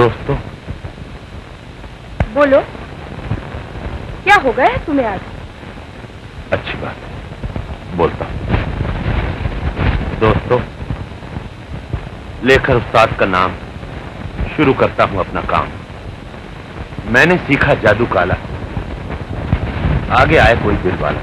दोस्तों। बोलो, क्या हो गया है तुम्हें आज? अच्छी बात है, बोलता हूं। दोस्तों, लेकर उस्ताद का नाम शुरू करता हूं अपना काम। मैंने सीखा जादू काला, आगे आए कोई दिल वाला।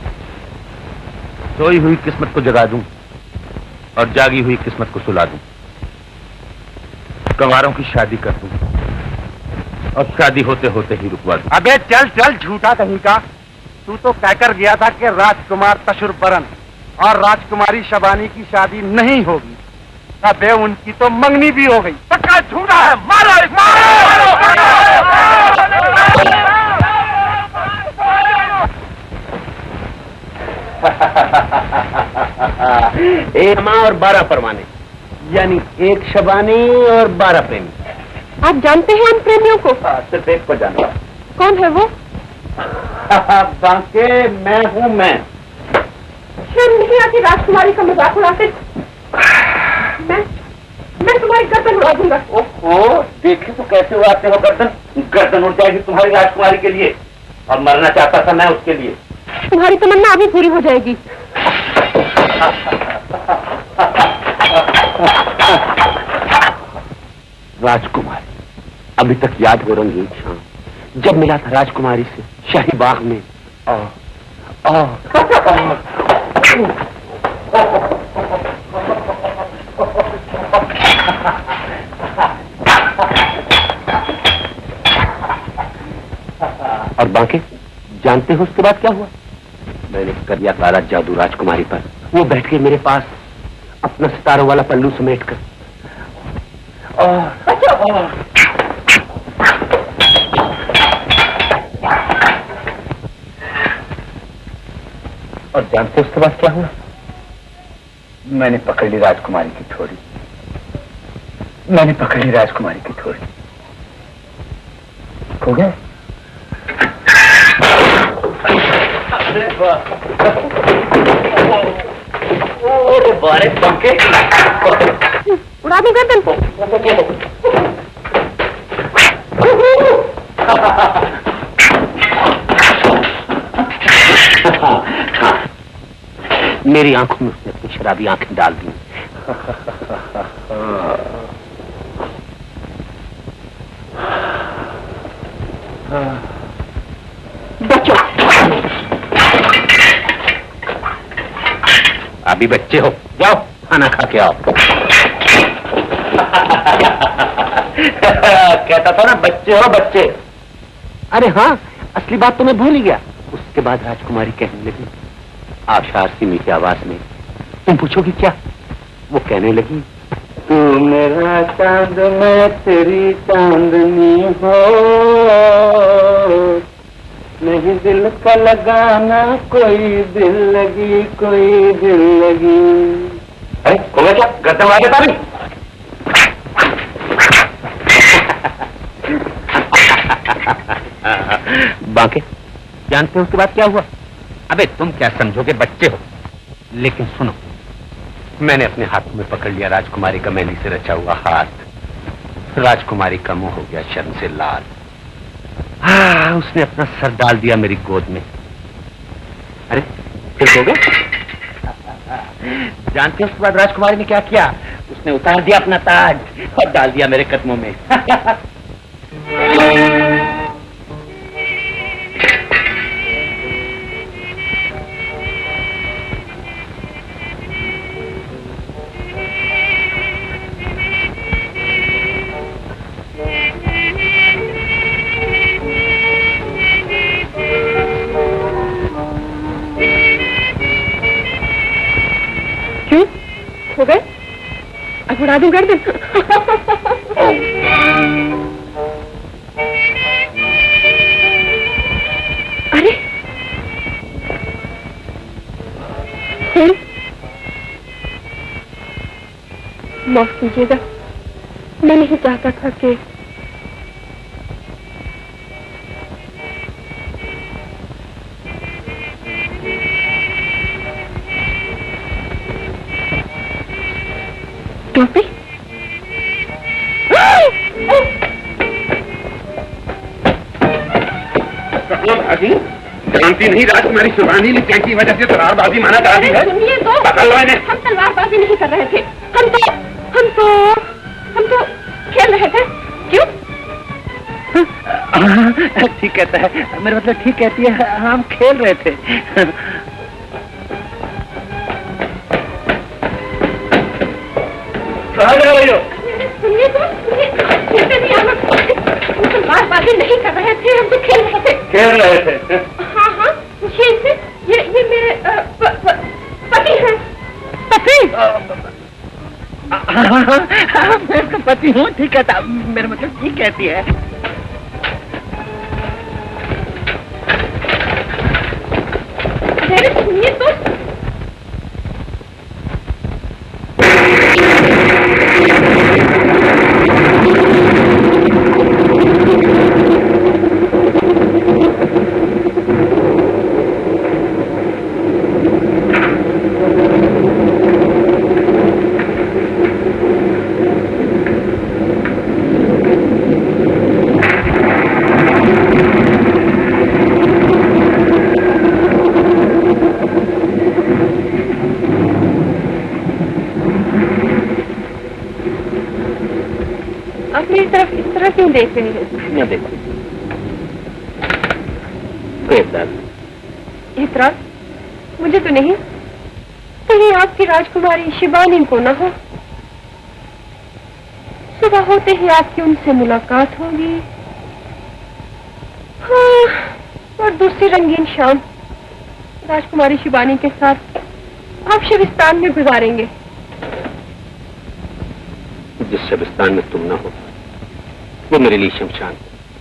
सोई हुई किस्मत को जगा दूं और जागी हुई किस्मत को सुला दूं। कंवारों की शादी कर दूं और शादी होते होते ही रुकवा दूं। अबे चल चल झूठा कहीं का। तू तो कहकर गया था कि राजकुमार तशुरबरन और राजकुमारी शबानी की शादी नहीं होगी। अबे उनकी तो मंगनी भी हो गई। पक्का झूठा है, मारो एक माँ और 12 परवाने, यानी एक शबानी और 12 प्रेमी। आप जानते हैं उन प्रेमियों को? सिर्फ एक को जानता। कौन है वो? बांके मैं हूँ मैं। शर्म नहीं आती राजकुमारी का मजाक उड़ाते? मैं तुम्हारी गर्दन उड़ा दूंगा। ओहो, देखे तो कैसे उड़ाते हो गर्दन। गर्दन उड़ जाएगी तुम्हारी राजकुमारी के लिए, और मरना चाहता था मैं उसके लिए। तुम्हारी तमन्ना अभी पूरी हो जाएगी। राजकुमारी, अभी तक याद हो रंगीन शाम जब मिला था राजकुमारी से शाही बाग में। और बांके, जानते हो उसके बाद क्या हुआ? मैंने कर दिया काला जादू राजकुमारी पर। वो बैठ के मेरे पास अपना सितारों वाला पल्लू समेट कर और जानते उसके बाद क्या हुआ? मैंने पकड़ ली राजकुमारी की ठोड़ी। मैंने पकड़ ली राजकुमारी की ठोड़ी। हो गए? बारे पंखे उड़ा दूं गर्दन को। मेरी आंखों में उसने अपनी शराबी आंखें डाल दी। बच्चों, अभी बच्चे हो, जाओ खाना खा के आओ। कहता था ना बच्चे हो बच्चे। अरे हाँ, असली बात तो मैं भूल ही गया। उसके बाद राजकुमारी कहने लगी आशार सी मीठी आवाज में, तुम पूछोगी क्या? वो कहने लगी, तू मेरा चांद मैं तेरी चांदनी हो, नहीं दिल का लगाना कोई दिल लगी कोई दिल लगी। अरे हो गया क्या? गर्दन उड़ा देता भी। बांके, जानते हो उसके बाद क्या हुआ? अबे तुम क्या समझोगे, बच्चे हो। लेकिन सुनो, मैंने अपने हाथों में पकड़ लिया राजकुमारी का मैली से रचा हुआ हाथ। राजकुमारी का मुंह हो गया शर्म से लाल। हाँ, उसने अपना सर डाल दिया मेरी गोद में। अरे फिर हो गए? जानते हो उसके बाद राजकुमारी ने क्या किया? उसने उतार दिया अपना ताज और डाल दिया मेरे कदमों में। हो गए? अब उड़ा दूं गर्दन। अरे माफ कीजिएगा, मैं नहीं चाहता था कि टोपी वो भाभी जानती नहीं राजकुमारी शिवानी ने क्या की वजह से तलवारबाजी माना करा दी है। सुनिए तो, हम तलवारबाजी नहीं कर रहे थे, हम तो खेल रहे थे। क्यों? ठीक कहता है, मेरा मतलब ठीक कहती है, हम खेल रहे थे। कहाँ जा रही हो? सुनिए तो, तलवारबाजी नहीं कर रहे थे, हम तो खेल रहे थे। खेल रहे थे? हाँ, ये मेरे पति हैं। पति? मैं इसका पति हूँ, ठीक कहता, मेरा मतलब ठीक कहती है। सुनिए तो, क्यों देख रहे हैं? मैं देखो इतराज मुझे तो नहीं, कहीं आपकी राजकुमारी शिवानी को न हो। सुबह होते ही आपकी उनसे मुलाकात होगी, हाँ, और दूसरी रंगीन शाम राजकुमारी शिवानी के साथ आप शबिस्तान में गुजारेंगे। जिस शबिस्तान में तुम न हो वो मेरे लिए शमशान।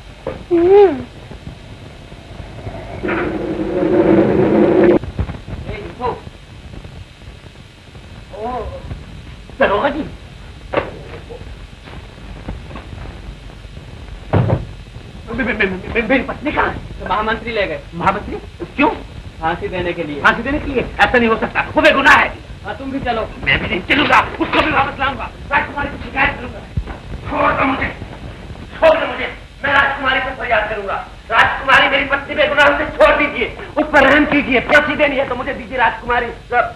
दरोगा जी, मेरी पत्नी कहाँ है? महामंत्री ले गए। महामंत्री? क्यों? फांसी देने के लिए। फांसी देने के लिए? ऐसा नहीं हो सकता, वो बेगुनाह है। हाँ, तुम भी चलो। मैं भी नहीं चलूंगा, उसको भी वापस लाऊंगा, राजकुमारी की शिकायत करूंगा। छोड़ दो मुझे, मैं राजकुमारी से फरियाद करूंगा। राजकुमारी मेरी पत्नी बेगुनाह, उसे छोड़ दीजिए, उस पर रहम कीजिए। फांसी देनी है तो मुझे दीजिए राजकुमारी।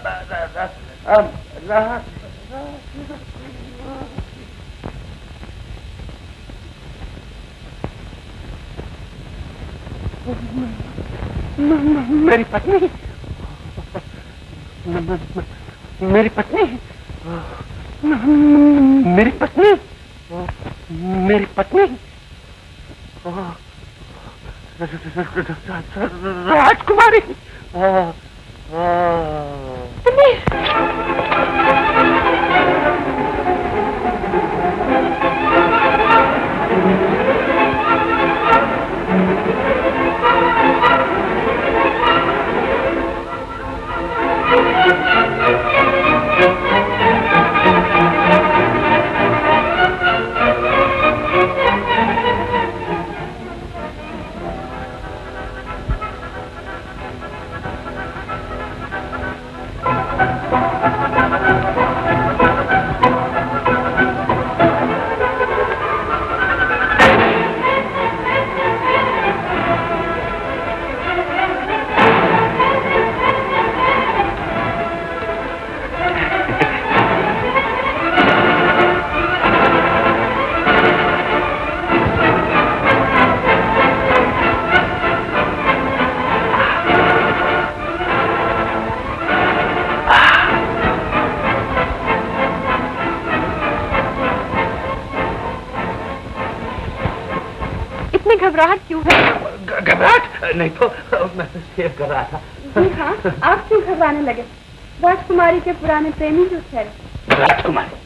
मेरी पत्नी, मेरी पत्नी, मेरी पत्नी, मेरी पत्नी, राजकुमारी। घबराहट क्यों है? घबराहट नहीं तो मैं तो शेर कर रहा था। जी हाँ, आप क्यों घबराने लगे? राजकुमारी के पुराने प्रेमी जो ठहरे। राजकुमारी?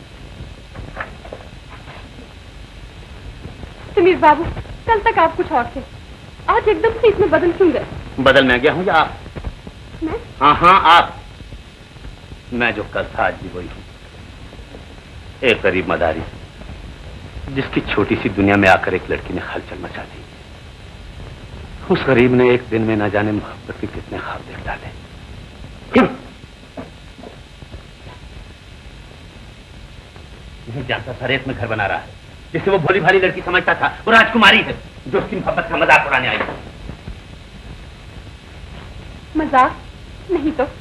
समीर बाबू, कल तक आप कुछ और थे, आज एकदम से इसमें बदल क्यों गए? बदल मैं गया हूँ या आप? मैं? हाँ आप। मैं जो कल था आज भी वही हूँ। एक गरीब मदारी जिसकी छोटी सी दुनिया में आकर एक लड़की ने हलचल मचा दी। उस गरीब ने एक दिन में न जाने मोहब्बत के कितने ख्वाब देख डाले। नहीं जानता था रेत में घर बना रहा है, जिसे वो भोली भाली लड़की समझता था वो राजकुमारी है जो उसकी मोहब्बत का मजाक उड़ाने आई। मजाक नहीं तो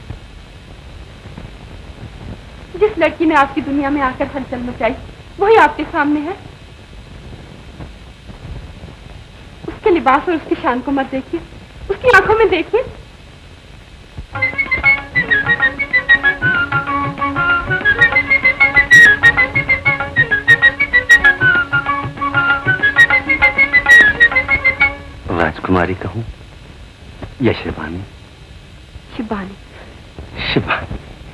जिस लड़की ने आपकी दुनिया में आकर हलचल मचाई वही आपके सामने है। उसके लिबास और उसकी शान को मत देखिए, उसकी आंखों में देखिए। राजकुमारी कहूं या शिवानी? शिवानी। शिवानी।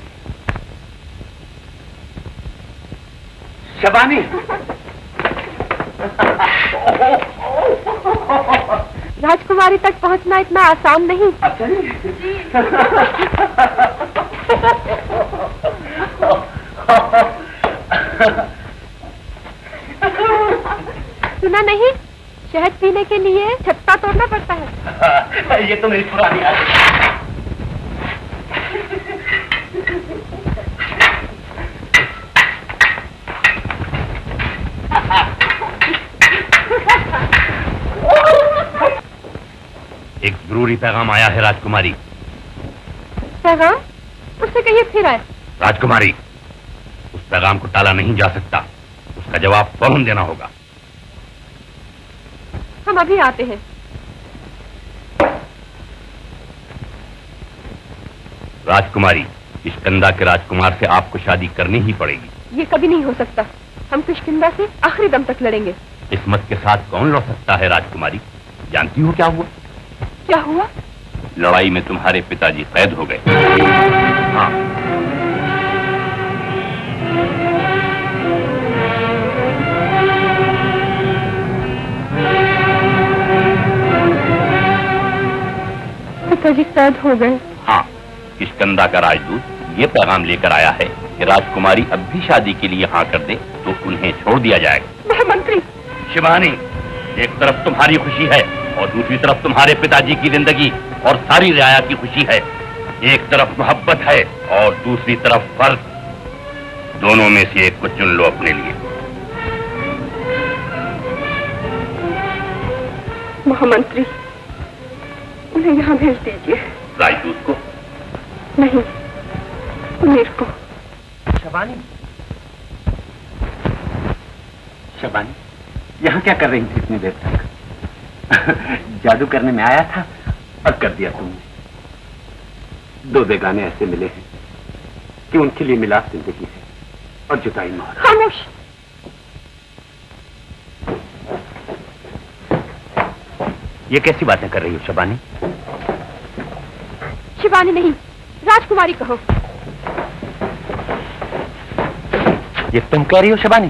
शिवानी। राजकुमारी तक पहुंचना इतना आसान नहीं। अच्छा जी। सुना नहीं, शहद पीने के लिए छत्ता तोड़ना पड़ता है। ये तो मेरी पुरानी आदत है। एक जरूरी पैगाम आया है राजकुमारी। पैगाम? उससे कहिए फिर आए। राजकुमारी, उस पैगाम को टाला नहीं जा सकता, उसका जवाब फौरन देना होगा। हम अभी आते हैं। राजकुमारी, किष्किंधा के राजकुमार से आपको शादी करनी ही पड़ेगी। ये कभी नहीं हो सकता। हम किष्किंधा से आखिरी दम तक लड़ेंगे। किस्मत के साथ कौन लड़ सकता है राजकुमारी? जानती हो क्या हुआ? क्या हुआ? लड़ाई में तुम्हारे पिताजी कैद हो गए। हाँ। पिताजी कैद हो गए? हाँ। किष्किंधा का राजदूत ये पैगाम लेकर आया है कि राजकुमारी अब भी शादी के लिए हाँ कर दे तो उन्हें छोड़ दिया जाएगा। महामंत्री। शिवानी, एक तरफ तुम्हारी खुशी है और दूसरी तरफ तुम्हारे पिताजी की जिंदगी और सारी रियाया की खुशी है। एक तरफ मोहब्बत है और दूसरी तरफ फर्ज। दोनों में से एक को चुन लो अपने लिए। महामंत्री, उन्हें यहाँ भेज दीजिए। राजदूत को? नहीं, मुनीर को। शबानी, शबानी, यहाँ क्या कर रही थी इतनी देर तक? जादू करने में आया था और कर दिया तुमने। दो बेगाने ऐसे मिले हैं कि उनके लिए मिलाप जिंदगी है और जुदाई मौत। खामोश। ये कैसी बातें कर रही हो शबानी? शिवानी नहीं, राजकुमारी कहो। ये तुम कह रही हो शबानी?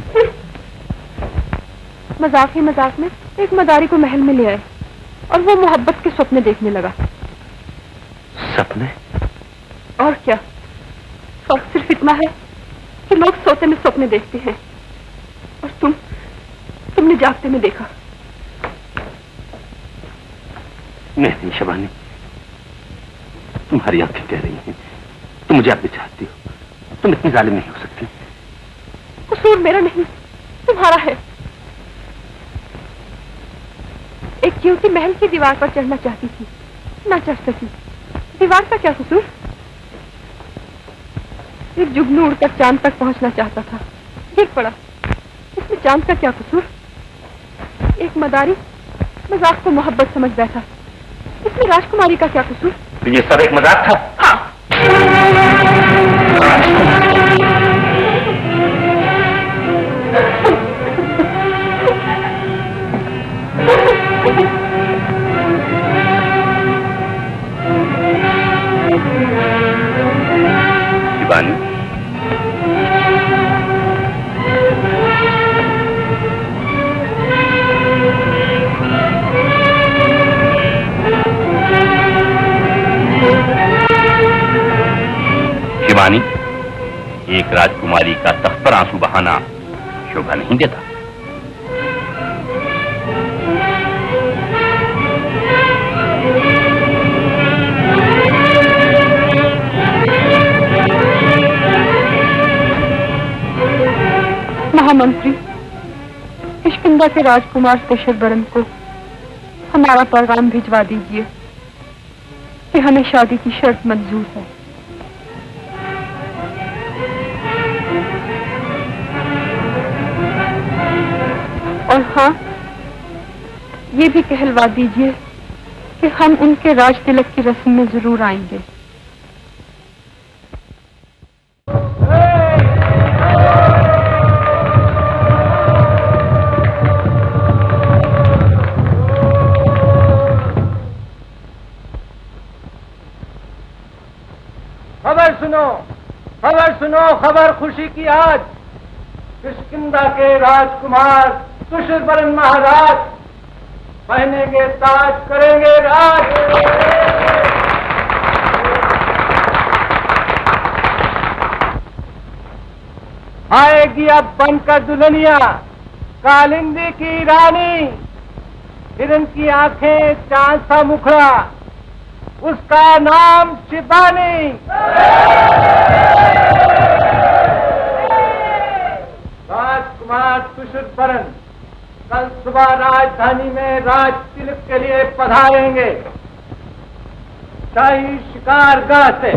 मजाक ही मजाक में एक मदारी को महल में ले आए और वो मोहब्बत के सपने देखने लगा। सपने? और क्या, फर्क सिर्फ इतना है कि लोग सोते में सपने देखते हैं और तुमने जागते में देखा। नहीं शबानी, तुम्हारी आंखें कह रही हैं, तुम मुझे अब भी चाहती हो। तुम इतनी जालिम नहीं हो सकती। कसूर मेरा नहीं, तुम्हारा है। एक युवती महल की दीवार पर चढ़ना चाहती थी, ना चढ़ सकी। दीवार का क्या कसूर? एक जुगनू उड़कर चांद तक पहुंचना चाहता था, गिर पड़ा। इसमें चांद का क्या कसूर? एक मदारी मजाक को मोहब्बत समझ बैठा, इसमें राजकुमारी का क्या कसूर? तो ये सब एक मजाक था? हाँ। शिवानी, शिवानी, एक राजकुमारी का तख्त पर आंसू बहाना शोभा नहीं देता। महामंत्री, किष्किंधा के राजकुमार तशुरबरन को हमारा पैगाम भिजवा दीजिए कि हमें शादी की शर्त मंजूर है। और हाँ, ये भी कहलवा दीजिए कि हम उनके राज तिलक की रस्म में जरूर आएंगे। खबर सुनो, खबर खुशी की आज। किष्किंधा के राजकुमार तुषुरबरन महाराज पहनेंगे ताज, करेंगे राज। आएगी अब बनकर दुल्हनिया कालिंदी की रानी, हिरन की आंखें, चांद सा मुखड़ा, उसका नाम शिबानी। राजकुमार तुषुरबरन कल सुबह राजधानी में राज तिलक के लिए पधारेंगे शाही शिकारगाह से।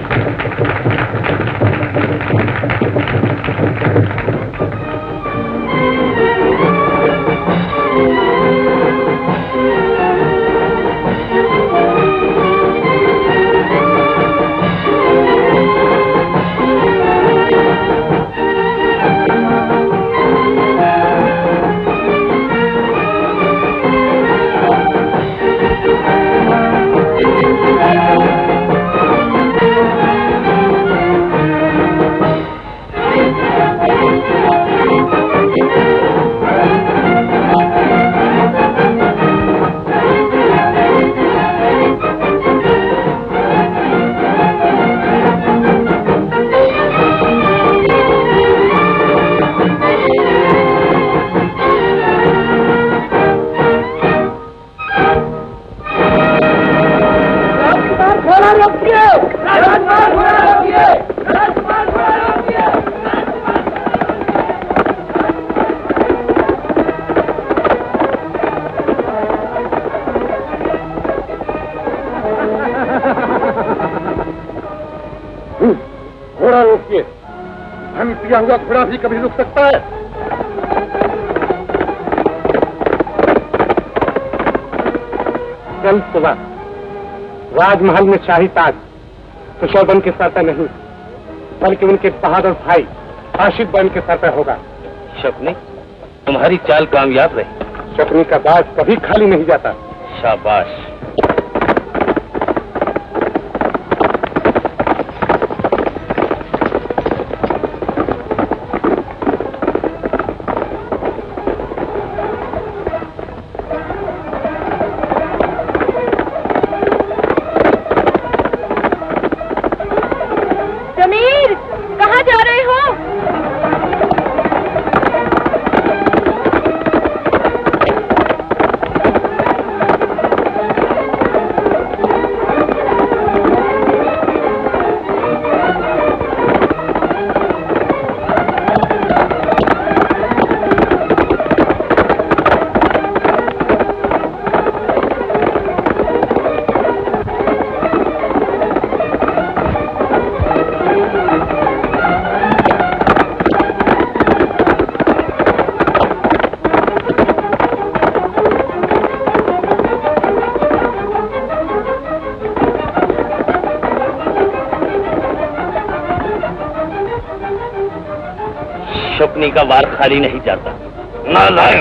घोड़ा रोकिए, हम पिया हुआ घोड़ा भी कभी रुक सकता है। कल सुबह राजमहल में शाही ताज तुषुरबरन के सर पर नहीं, बल्कि उनके बहादुर भाई आशिक बन के सर पर होगा। शकुनी, तुम्हारी चाल कामयाब रही। शकुनी का बाज कभी खाली नहीं जाता। शाबाश। शकुनी का वार खाली नहीं जाता। नालायक।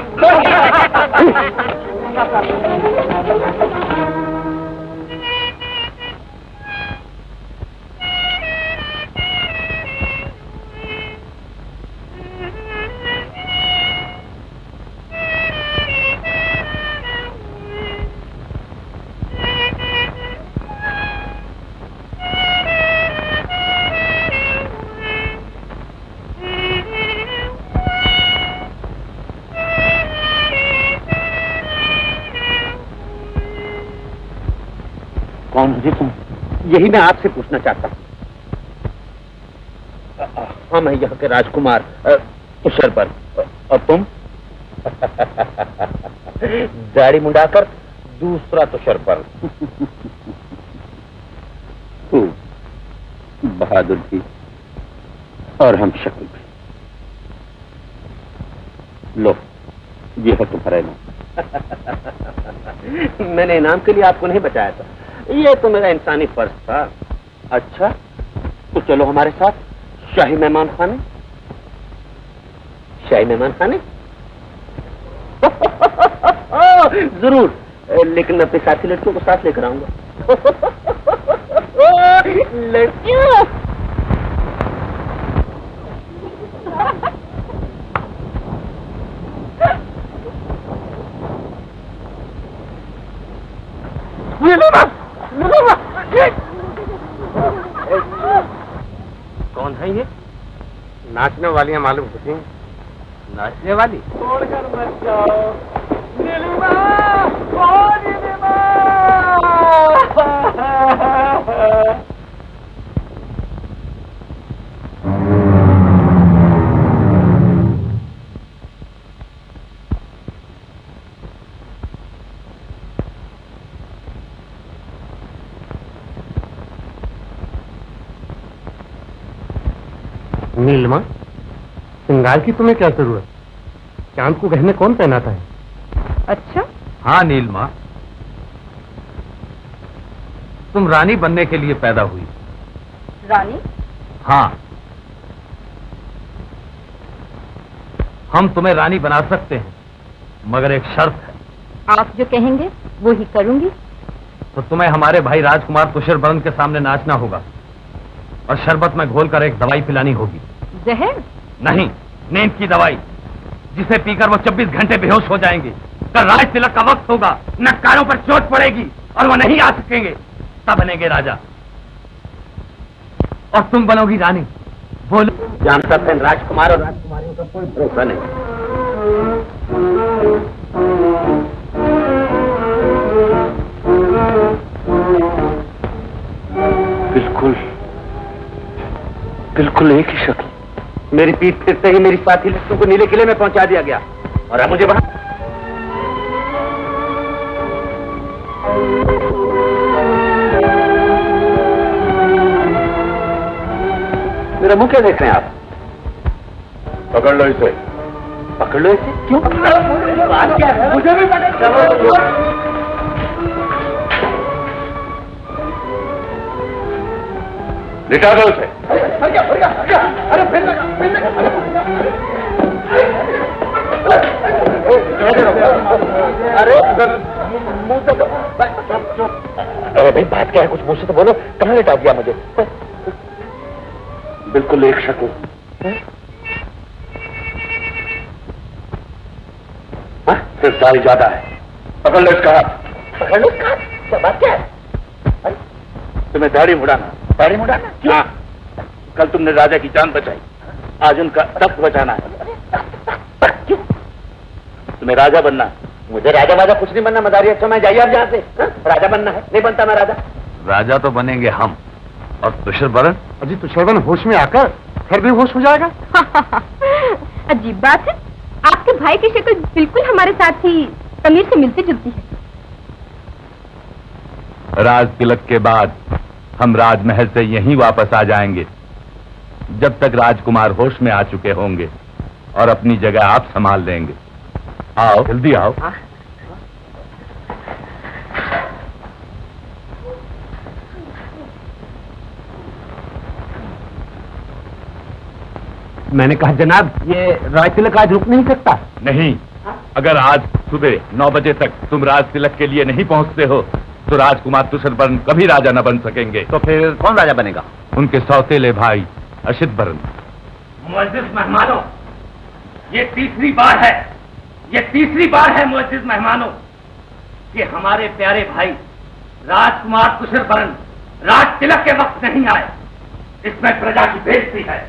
कौन हो जी तुम? यही मैं आपसे पूछना चाहता हूँ। हाँ, मैं यहाँ के राजकुमार तुषुरबरन। और तुम? दाढ़ी मुंडाकर दूसरा तुषुरबरन। बहादुर भी और हम शक्ल भी। लो, ये है तुम्हारा इनाम। मैंने इनाम के लिए आपको नहीं बचाया था, ये तो मेरा इंसानी फर्ज था। अच्छा, तो चलो हमारे साथ शाही मेहमान खाने। शाही मेहमान खाने? जरूर, लेकिन मैं अपने साथी लड़कियों को साथ लेकर आऊंगा। लड़कियों, कौन है ये? नाचने वाली है मालूम होती हैं। नाचने वाली? छोड़कर मत जाओ नीलिमा, ओ नीलिमा। नीलिमा, श्रृंगार की तुम्हें क्या जरूरत? चांद को गहने कौन पहनाता है? अच्छा, हाँ नीलिमा, तुम रानी बनने के लिए पैदा हुई। रानी? हाँ, हम तुम्हें रानी बना सकते हैं, मगर एक शर्त है। आप जो कहेंगे वो ही करूंगी। तो तुम्हें हमारे भाई राजकुमार तुषारबरन के सामने नाचना होगा और शरबत में घोलकर एक दवाई पिलानी होगी। जहर? नहीं, नींद की दवाई, जिसे पीकर वो 24 घंटे बेहोश हो जाएंगे। कल राज तिलक का वक्त होगा, नक्कारों पर चोट पड़ेगी और वो नहीं आ सकेंगे। तब बनेंगे राजा और तुम बनोगी रानी। बोलो। जानता था राजकुमार और राजकुमारियों का कोई भरोसा नहीं। बिल्कुल बिल्कुल एक ही शक्ल। मेरी पीठ फिरते ही मेरी साथी लड़कियों को नीले किले में पहुंचा दिया गया और अब मुझे वहां मेरा मुंह क्या देख रहे हैं आप? पकड़ लो इसे। पकड़ लो इसे? क्यों? बात क्या है? मुझे भी पकड़। लिटा दो उसे। अरे फिर लगा। अरे भाई, बात क्या है? कुछ मुझसे तो बोलो। कहाँ लिटा दिया मुझे? बिल्कुल एक शक्ल। सिर्फ दाढ़ी ज्यादा है। पकड़ लो इसका हाथ। पकड़ लो इसका हाथ? क्या बात क्या है? तुम्हें दाढ़ी मुड़ाना। दाढ़ी मुड़ाना? हाँ, कल तुमने राजा की जान बचाई, आज उनका तख्त बचाना है। क्यों? तुम्हें राजा बनना। मुझे राजा वाजा कुछ नहीं बनना। मदारी अच्छा, मैं जाइए आप यहाँ से। राजा बनना है? नहीं बनता मैं राजा। राजा तो बनेंगे हम, और तुषारबरन? अजी तुषारबरन होश में आकर फिर भी होश हो जाएगा। अजीब बात है, आपके भाई की शक्ल बिल्कुल हमारे साथ ही तमीर से मिलती जुलती है। राज तिलक के बाद हम राजमहल से यहीं वापस आ जाएंगे, जब तक राजकुमार होश में आ चुके होंगे और अपनी जगह आप संभाल लेंगे। आओ, जल्दी आओ। मैंने कहा जनाब, ये राज तिलक आज रुक नहीं सकता। नहीं, अगर आज सुबह 9 बजे तक तुम राज तिलक के लिए नहीं पहुंचते हो तो राजकुमार तुषारबरन कभी राजा न बन सकेंगे। तो फिर कौन राजा बनेगा? उनके सौतेले भाई अशितबरन। मुअज्जिज मेहमानों, ये तीसरी बार है मुअज्जिज मेहमानों कि हमारे प्यारे भाई राजकुमार तुषारबरन राज तिलक के वक्त नहीं आए। इसमें प्रजा की बेइज्जती है।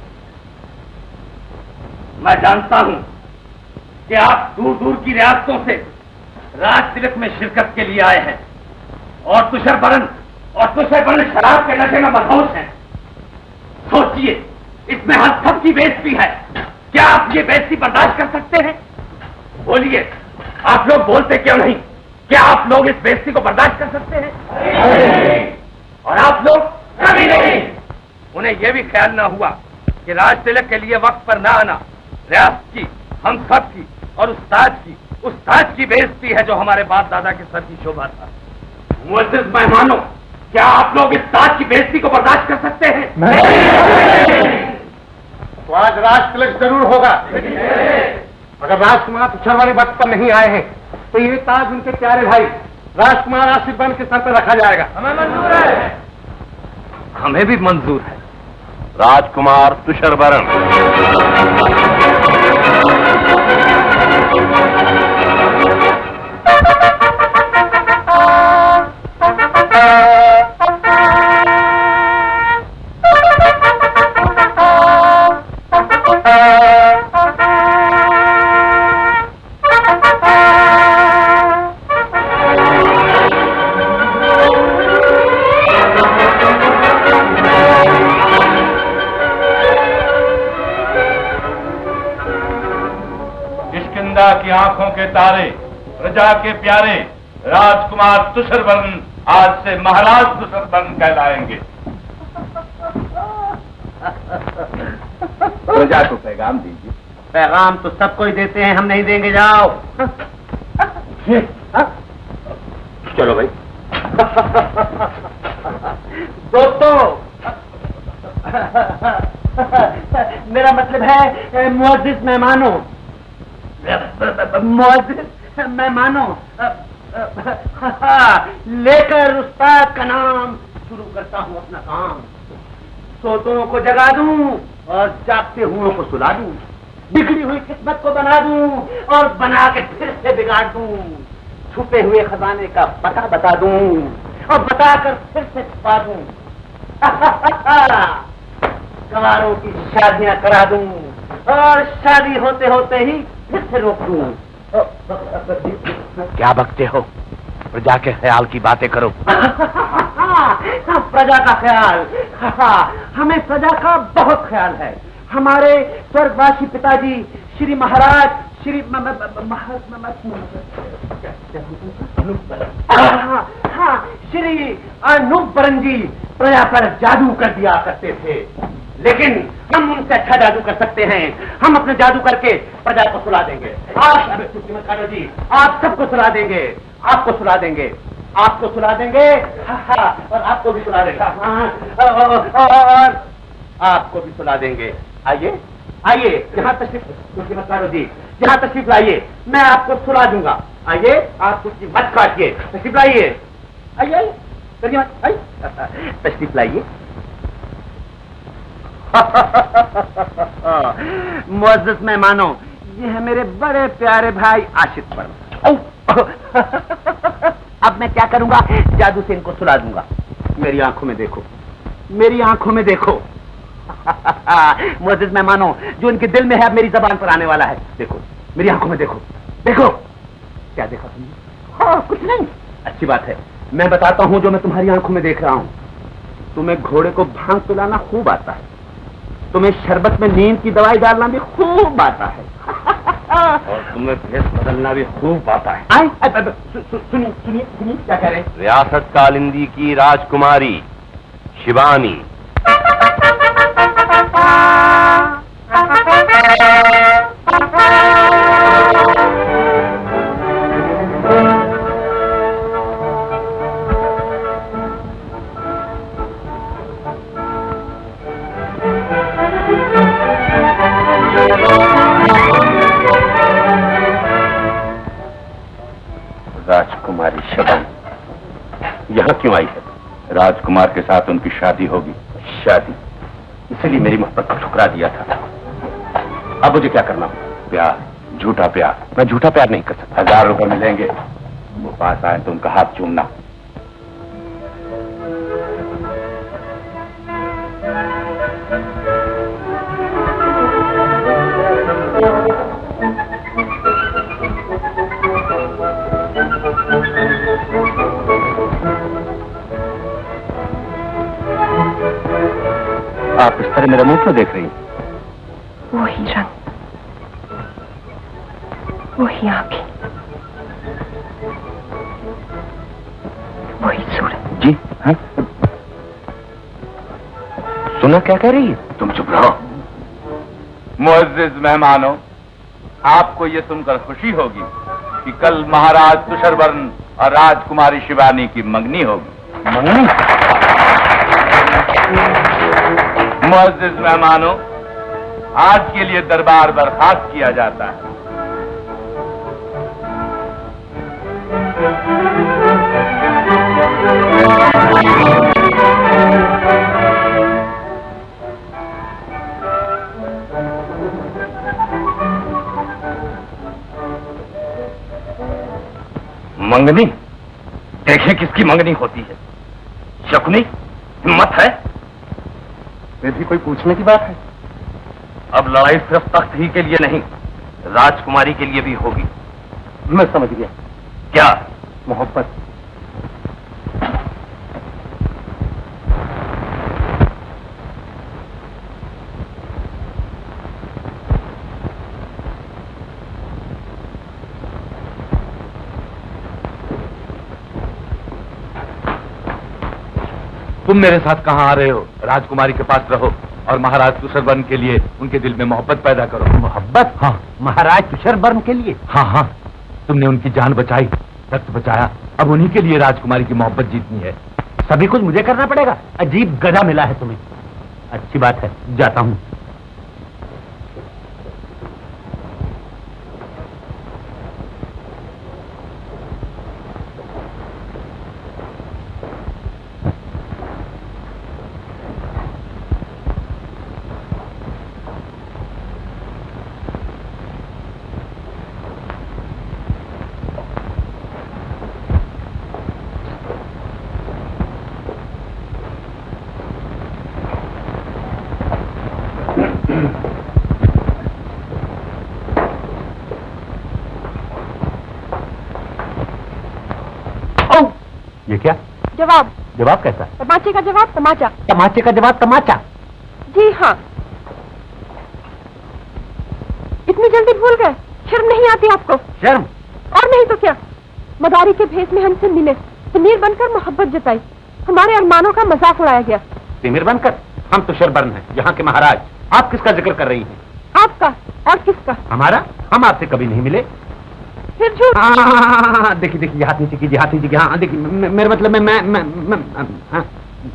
मैं जानता हूं कि आप दूर दूर की रियासतों से राज तिलक में शिरकत के लिए आए हैं और तुषारबरन शराब के नशे में मदहोश हैं। सोचिए, इसमें हम सबकी बेइज्जती है। क्या आप ये बेइज्जती बर्दाश्त कर सकते हैं? बोलिए, आप लोग बोलते क्यों नहीं? क्या आप लोग इस बेइज्जती को बर्दाश्त कर सकते हैं? और आप लोग कभी नहीं। उन्हें यह भी ख्याल न हुआ कि राज तिलक के लिए वक्त पर न आना रियासत की, हम सब की और उस ताज की बेइज्जती है जो हमारे बाप दादा के सर की शोभा था। मुअज़्ज़िज़ मेहमानों, क्या आप लोग इस ताज की बेइज्जती को बर्दाश्त कर सकते हैं? तो आज राज तिलक जरूर होगा। अगर राजकुमार तुषार वाली बात पर नहीं आए हैं तो ये ताज उनके प्यारे भाई राजकुमार आसिफ बन के सर पर रखा जाएगा। हमें मंजूर है। हमें भी मंजूर है। राजकुमार तुषारबरन। की आंखों के तारे, प्रजा के प्यारे राजकुमार तुषारबरन आज से महाराज तुषारबरन कहलाएंगे। प्रजा को पैगाम दीजिए। पैगाम तो सबको ही देते हैं, हम नहीं देंगे, जाओ। चलो भाई। दोस्तों, मेरा मतलब है मुअज़्ज़िज़ मेहमानों, लेकर उस्ताद का नाम शुरू करता हूँ अपना काम। सोतों को जगा दूं और जागते हुओं को सुला दूं, बिगड़ी हुई किस्मत को बना दूं और बना के फिर से बिगाड़ दूं, छुपे हुए खजाने का पता बता दूं और बताकर फिर से छुपा दूं, गवारों की शादियां करा दूं और शादी होते होते ही फिर से रोक दूं। क्या बकते हो? प्रजा के ख्याल की बातें करो। प्रजा का ख्याल, हमें प्रजा का बहुत ख्याल है। हमारे स्वर्गवासी पिताजी श्री महाराज श्री श्री अनूपबरन जी प्रजा पर जादू कर दिया करते थे, लेकिन हम उनसे अच्छा जादू कर सकते हैं। हम अपने जादू करके प्रजा को सुला देंगे। जी, आप सबको सुला देंगे, आपको सुला देंगे, आपको सुला देंगे, और आपको भी सुला देंगे, और आपको भी सुला देंगे। आइए आइए, यहाँ तशरीफ जी, यहाँ तशरीफ लाइए, मैं आपको सुला दूंगा। आइए, आप कुछ मत काटिए, तशरीफ लाइए। आइए आइए, तशरीफ लाइए। मुअज़्ज़िज़ मेहमानों, ये है मेरे बड़े प्यारे भाई आशिक बरन। अब मैं क्या करूंगा? जादू से इनको सुला दूंगा। मेरी आंखों में देखो, मेरी आंखों में देखो। मुअज़्ज़िज़ मेहमानों, जो इनके दिल में है अब मेरी जबान पर आने वाला है। देखो, मेरी आंखों में देखो, देखो। क्या देखा तुमने? हाँ, कुछ नहीं। अच्छी बात है, मैं बताता हूँ जो मैं तुम्हारी आंखों में देख रहा हूँ। तुम्हें घोड़े को भांग पिलाना खूब आता है, तुम्हें शरबत में नींद की दवाई डालना भी खूब आता है, और तुम्हें भेष बदलना भी खूब आता है। सुनिए सुनिए सुनिए, क्या कह रहे हैं? रियासत कालिंदी की राजकुमारी शिवानी। राजकुमारी शिवानी यहाँ क्यों आई है? राजकुमार के साथ उनकी शादी होगी। शादी? इसलिए मेरी मोहब्बत को ठुकरा दिया था। अब मुझे क्या करना? प्यार, झूठा प्यार। मैं झूठा प्यार नहीं कर सकता। 1000 रुपए मिलेंगे, वो पास आए तो उनका हाथ चूमना। आप इस तरह मेरा मुंह क्यों देख रही? वही रंग, वही आंखें, वही सूरत। जी हाँ, सुन सुना क्या कह रही है? तुम चुप रहो। मुअज्जिज मेहमानों, आपको ये सुनकर खुशी होगी कि कल महाराज तुषरवर्ण और राजकुमारी शिवानी की मंगनी होगी। मंगनी? मुअज्जिज मेहमानों, आज के लिए दरबार बर्खास्त किया जाता है। मंगनी? देखें किसकी मंगनी होती है। शकुनी, हिम्मत है? ये भी कोई पूछने की बात है? अब लड़ाई सिर्फ तख्त ही के लिए नहीं, राजकुमारी के लिए भी होगी। मैं समझ गया। क्या? मोहब्बत। तुम मेरे साथ कहां आ रहे हो? राजकुमारी के पास रहो और महाराज तुषरवर्ण के लिए उनके दिल में मोहब्बत पैदा करो। मोहब्बत? हाँ। महाराज तुषरवर्ण के लिए? हाँ हाँ, तुमने उनकी जान बचाई, रक्त बचाया, अब उन्हीं के लिए राजकुमारी की मोहब्बत जीतनी है। सभी कुछ मुझे करना पड़ेगा? अजीब गधा मिला है तुम्हें। अच्छी बात है, जाता हूं। ये क्या? जवाब। जवाब कैसा? तमाचे का जवाब तमाचा। तमाचे का जवाब तमाचा? जी हाँ। इतनी जल्दी भूल गए? शर्म नहीं आती आपको? शर्म? और नहीं तो क्या, मदारी के भेष में हमसे मिले, तिमिर बनकर मोहब्बत जताई, हमारे अरमानों का मजाक उड़ाया गया। तिमिर बनकर? हम तुषरवर्ण हैं, यहाँ के महाराज। आप किसका जिक्र कर रही हैं? आपका। और किसका? हमारा? हम आपसे कभी नहीं मिले। फिर झूठ। देखिए देखिए, हाथ नीचे कीजिए, हाथ नीचे कीजिए। हाँ देखिए, मेरे मतलब में मैं हाँ।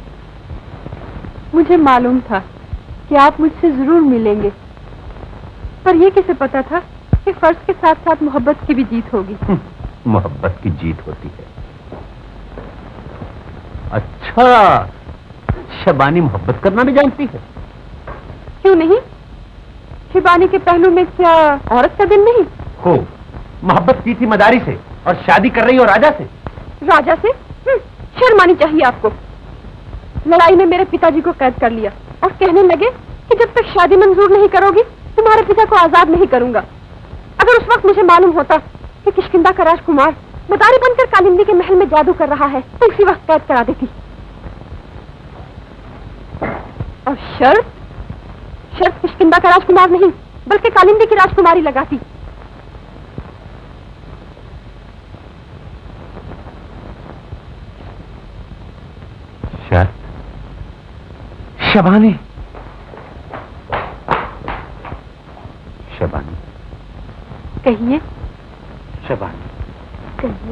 मुझे मालूम था कि आप मुझसे जरूर मिलेंगे, पर यह किसे पता था कि फर्ज के साथ साथ मोहब्बत की भी जीत होगी। मोहब्बत की जीत होती है? अच्छा, शबानी मोहब्बत करना भी जानती है? क्यों नहीं? शिबानी के पहलू में क्या औरत का दिल नहीं? हो, मोहब्बत की थी मदारी से और शादी कर रही हो राजा से। राजा से? शर्म आनी चाहिए आपको। लड़ाई में मेरे पिताजी को कैद कर लिया और कहने लगे कि जब तक शादी मंजूर नहीं करोगी तुम्हारे पिता को आजाद नहीं करूंगा। अगर उस वक्त मुझे मालूम होता कि किष्किंधा का राजकुमार मदारी बनकर कालिंदी के महल में जादू कर रहा है तो उसी वक्त कैद करा देती। और शर्त किष्किंधा का राजकुमार नहीं बल्कि कालिंदी की राजकुमारी लगाती। शबानी। शबानी। कहिए। शबानी। कहिए।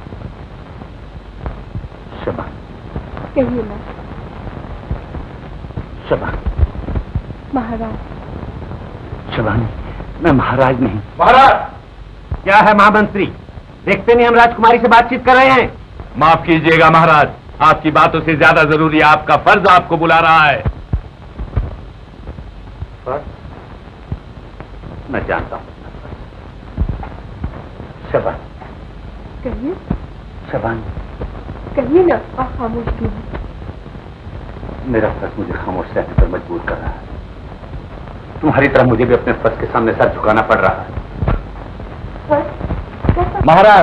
शबानी। कहिए ना। शबानी। महाराज। शबानी, मैं महाराज नहीं। महाराज! क्या है महामंत्री? देखते नहीं हम राजकुमारी से बातचीत कर रहे हैं। माफ कीजिएगा महाराज, आपकी बातों से ज्यादा जरूरी आपका फर्ज आपको बुला रहा है। मैं जानता हूं। शबानी। कहिए। शबानी। कहिए ना, आप खामोश क्यों हैं? मेरा फर्ज मुझे खामोश रहने पर मजबूर कर रहा है। तुम्हारी तरह मुझे भी अपने फर्ज के सामने सर झुकाना पड़ रहा है। महाराज!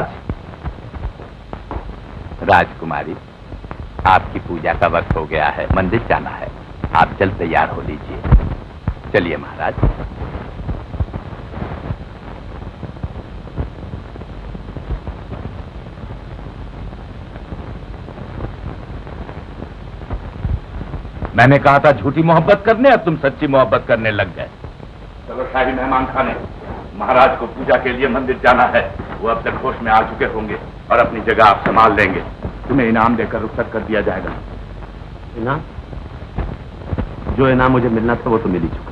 राजकुमारी, आपकी पूजा का वक्त हो गया है, मंदिर जाना है, आप जल्द तैयार हो लीजिए। चलिए महाराज। मैंने कहा था झूठी मोहब्बत करने, अब तुम सच्ची मोहब्बत करने लग गए। चलो शाही मेहमान खाने, महाराज को पूजा के लिए मंदिर जाना है। वो अब तक होश में आ चुके होंगे और अपनी जगह आप संभाल लेंगे। तुम्हें इनाम देकर रुखसत कर दिया जाएगा। इनाम? जो इनाम मुझे मिलना था वो तो मिल ही चुका।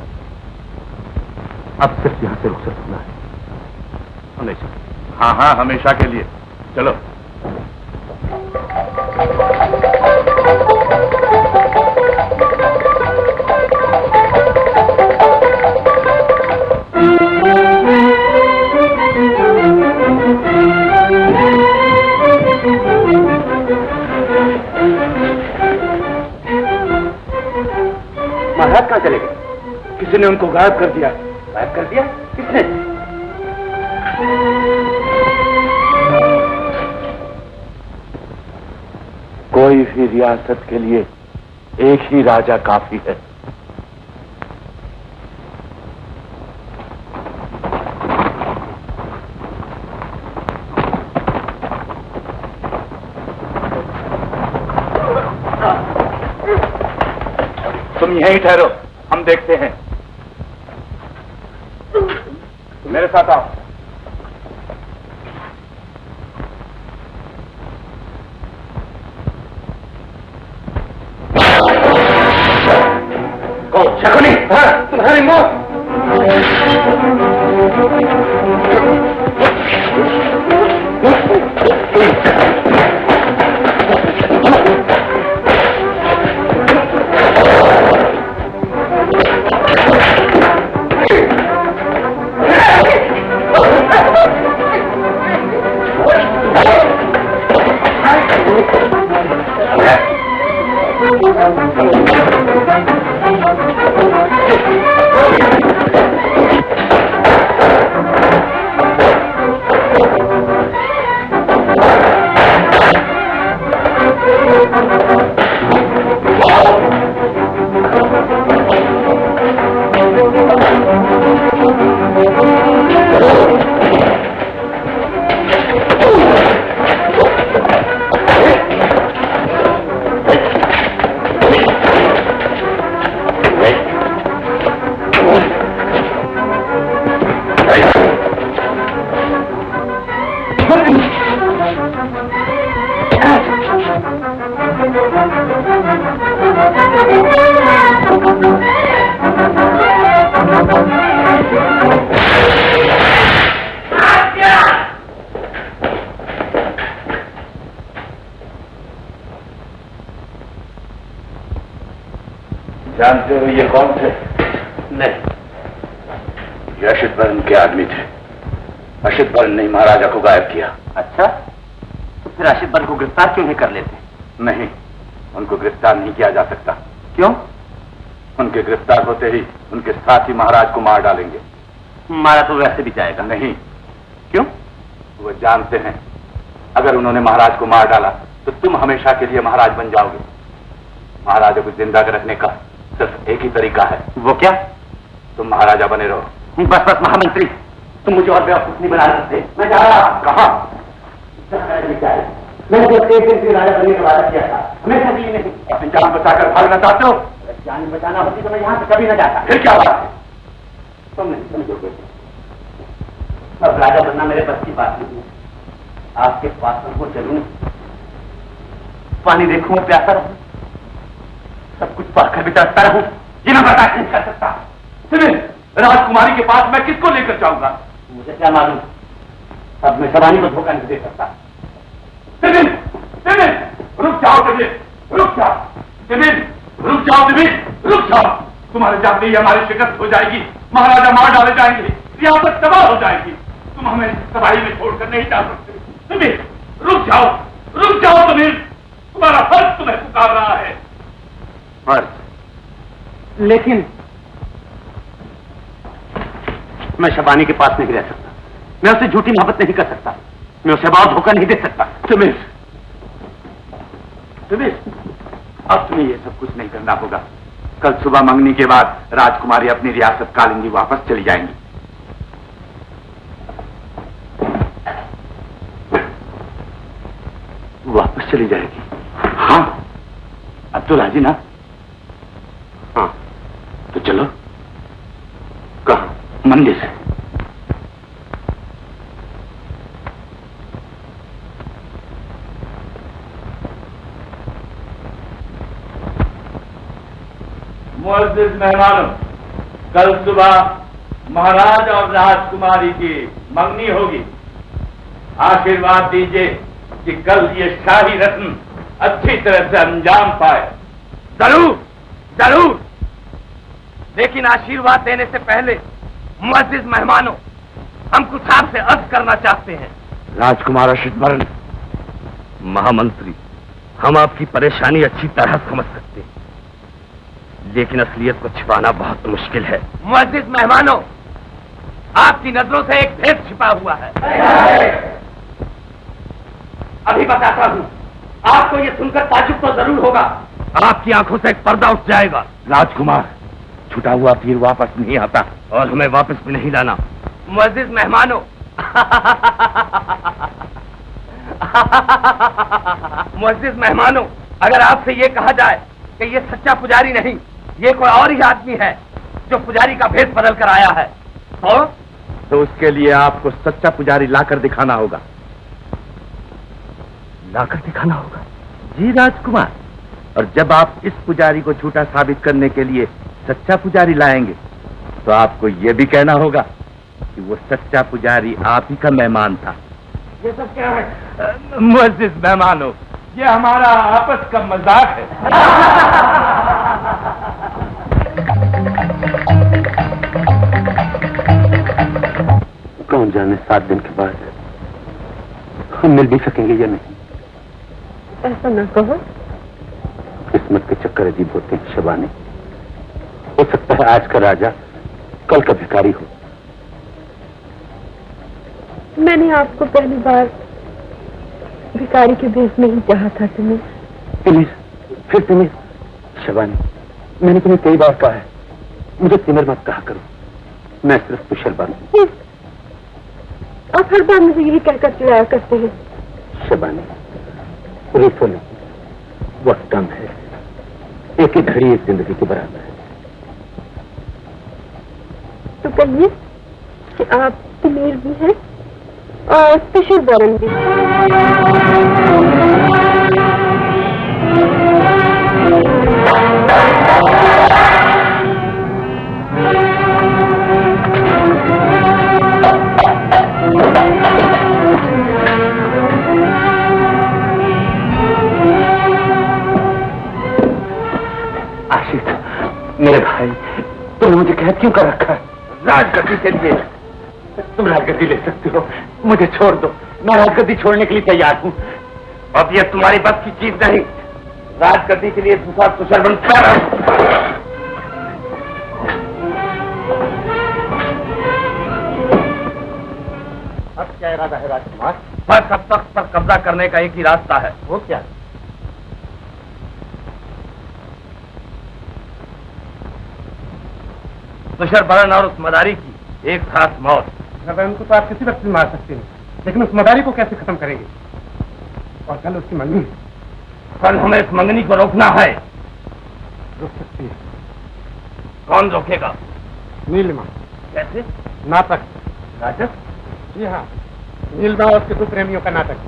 अब सिर्फ यहां से रुखसत होना है, हमेशा। हाँ हाँ, हमेशा के लिए। चलो। महाराज कहाँ चले गए? किसी ने उनको गायब कर दिया। गायब कर दिया? किसने? कोई भी रियासत के लिए एक ही राजा काफी है। तुम यहीं ठहरो, हम देखते हैं। मेरे साथ आओ। शकुनी, तुम्हारी मौत। जानते हो ये कौन थे? नहीं। ये अशित वर्ण के आदमी थे। अशित वर्ण ने महाराजा को गायब किया। अच्छा, तो फिर अशित वर्ण को गिरफ्तार क्यों नहीं कर लेते? नहीं, उनको गिरफ्तार नहीं किया जा सकता। क्यों? उनके गिरफ्तार होते ही उनके साथ ही महाराज को मार डालेंगे। मारा तो वैसे भी जाएगा। नहीं। क्यों? वो जानते हैं अगर उन्होंने महाराज को मार डाला तो तुम हमेशा के लिए महाराज बन जाओगे। महाराजा को जिंदा रखने का सिर्फ एक ही तरीका है। वो क्या? तुम महाराजा बने रहो। बस बस महामंत्री, तुम मुझे और बेवकूफ नहीं बना सकते। मैं जा रहा हूं। कहाँ? मैंने तो 1 दिन से राजा बनने का वादा किया था, हमेशा के लिए नहीं। अपनी जान बचाकर भागना चाहते हो? जान बचाना होती तो मैं यहाँ से कभी न जाता। फिर क्या बात है? तुम नहीं समझोगे। अब राजा बनना मेरे बस की बात नहीं है। आपके पास वो चलूं, पानी देखूं, प्यासा रहूं, सब कुछ पाकर भी तरसता रहूं, ये मैं बर्दाश्त नहीं कर सकता। सुनिए, राजकुमारी के पास मैं किसको लेकर जाऊंगा? मुझे क्या मालूम, अब मैं शबानी को धोखा नहीं दे सकता। रुक जाओ जमीन, रुक जाओ जमीन, रुक जाओ जमीन, रुक जाओ। तुम्हारे जाते ही हमारी शिकस्त हो जाएगी, महाराजा मार डाले जाएंगे, रियासत तबाह हो जाएगी। तुम हमें तबाही में छोड़कर नहीं जा सकते। जमीन, रुक जाओ जमीन, तुम्हारा फर्ज तुम्हें पुकार रहा है। फर्ज? लेकिन मैं शबानी के पास नहीं रह सकता, मैं उससे झूठी मोहब्बत नहीं कर सकता, मैं उसे बहुत धोखा नहीं दे सकता। तुम्हें अब तुम्हें ये सब कुछ नहीं करना होगा। कल सुबह मंगनी के बाद राजकुमारी अपनी रियासत कालिंदी वापस चली जाएंगी। वापस चली जाएगी? हाँ, अब तो राजी ना? मंदिर से। मुअज़्ज़िज़ मेहमानों, कल सुबह महाराज और राजकुमारी की मंगनी होगी। आशीर्वाद दीजिए कि कल ये शाही रस्म अच्छी तरह से अंजाम पाए। जरूर जरूर, लेकिन आशीर्वाद देने से पहले मुअज़्ज़िज़ मेहमानों, हम कुछ आपसे अर्ज करना चाहते हैं। राजकुमार अशुद्धवरण, महामंत्री, हम आपकी परेशानी अच्छी तरह समझ सकते हैं, लेकिन असलियत को छिपाना बहुत मुश्किल है। मुअज़्ज़िज़ मेहमानों, आपकी नजरों से एक भेद छिपा हुआ है। अभी बताता हूँ, आपको ये सुनकर ताज्जुब तो जरूर होगा, आपकी आंखों से एक पर्दा उठ जाएगा। राजकुमार, छुटा हुआ तीर वापस नहीं आता और हमें वापस भी नहीं लाना। मुअज़्ज़िज़ मेहमानों, मुअज़्ज़िज़ मेहमानों, अगर आपसे ये कहा जाए कि ये सच्चा पुजारी नहीं, ये कोई और ही आदमी है जो पुजारी का भेष बदल कर आया है, तो उसके लिए आपको सच्चा पुजारी लाकर दिखाना होगा। लाकर दिखाना होगा? जी राजकुमार, और जब आप इस पुजारी को झूठा साबित करने के लिए सच्चा पुजारी लाएंगे, तो आपको यह भी कहना होगा कि वो सच्चा पुजारी आप ही का मेहमान था। ये सब क्या है? मुअज़्ज़िज़ मेहमानों, ये हमारा आपस का मजाक है। कौन जाने 7 दिन के बाद हम मिल भी सकेंगे या नहीं। ऐसा न कहो। किस्मत के चक्कर अजीब होते हैं शबानी। हो सकता है आज का राजा कल का भिखारी हो। मैंने आपको पहली बार भिखारी के भेष में ही चाहा था। तिमिर, फिर तिमिर। शबानी, मैंने तुम्हें कई बार कहा है, मुझे तिमिर मत कहा करो, मैं सिर्फ तुषारबान हूँ। आप हर बार मुझे यही कहकर चिढ़ाया करते हैं। शबानी, रिफो नहीं, वक्त कम है, एक ही घड़ी एक जिंदगी के बराबर है। तो कहिए कि आप तिमिर भी हैं और तुषारबान भी। मेरे भाई, तुमने मुझे कैद क्यों कर रखा है? राजगद्दी के लिए। तुम राजगद्दी ले सकते हो, मुझे छोड़ दो, मैं राजगद्दी छोड़ने के लिए तैयार हूँ। अब ये तुम्हारी बस की चीज नहीं, राजगद्दी के लिए दूसरा तुषारबन तैयार है। अब क्या इरादा है राजकुमार? बस अब तक पर कब्जा करने का एक ही रास्ता है। वो क्या? तुषारबन और उस मदारी की एक साथ मौत। उनको तो आप किसी वक्त भी मार सकते हैं, लेकिन उस मदारी को कैसे खत्म करेंगे? और कल उसकी मंगनी। कल हमें इस मंगनी को रोकना है। रोक सकती है। कौन रोकेगा? नीलिमा। कैसे? नाटक। नाटक? जी हाँ, नीलिमा और उसके 2 प्रेमियों का नाटक।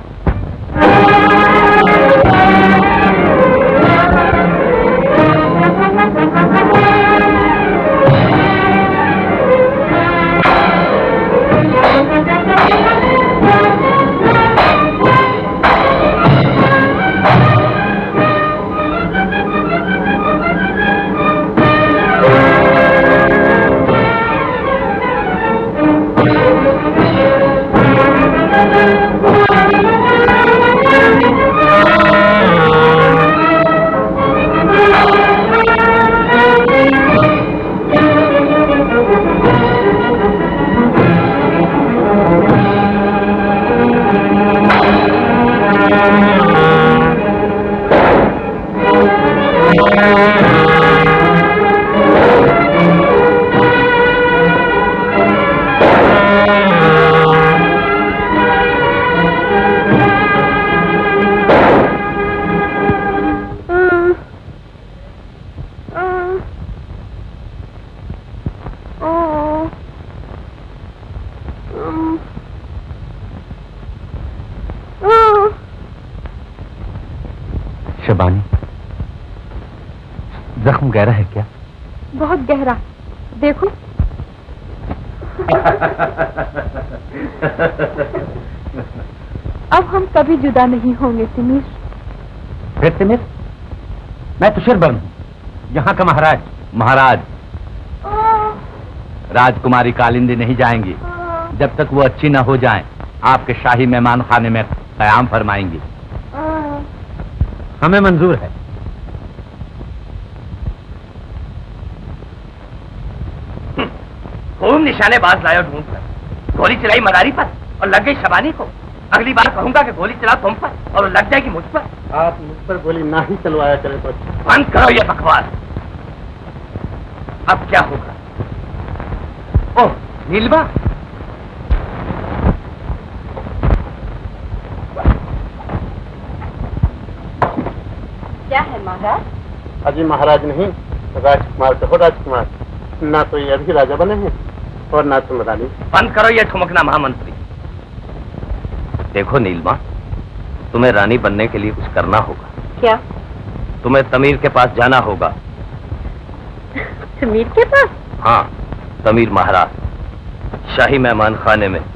शबानी, जख्म गहरा है क्या? बहुत गहरा, देखो। अब हम कभी जुदा नहीं होंगे तिमिर। फिर तिमिर? मैं तुषारबर्न हूँ, यहाँ का महाराज। महाराज, राजकुमारी कालिंदी नहीं जाएंगी जब तक वो अच्छी न हो जाएं। आपके शाही मेहमान खाने में कयाम फरमाएंगी। हमें मंजूर है। खूब निशानेबाज लाया ढूंढ कर, गोली चलाई मदारी पर और लग गई शबानी को। अगली बार कहूंगा कि गोली चला तुम पर और लग जाएगी मुझ पर। आप मुझ पर गोली ना ही चलवाया करें तो। बंद करो ये बकवास। अब क्या होगा? ओह नीलमा, क्या है महाराज? अजी महाराज नहीं, राजकुमार कहो राजकुमार। ना तो ये अभी राजा बने हैं और ना तुम रानी। बंद करो ये ठुमकना महामंत्री। देखो नीलमा, तुम्हें रानी बनने के लिए कुछ करना होगा। क्या? तुम्हें तमीर के पास जाना होगा। तमीर के पास? हाँ, तमीर महाराज, शाही मेहमान खाने में।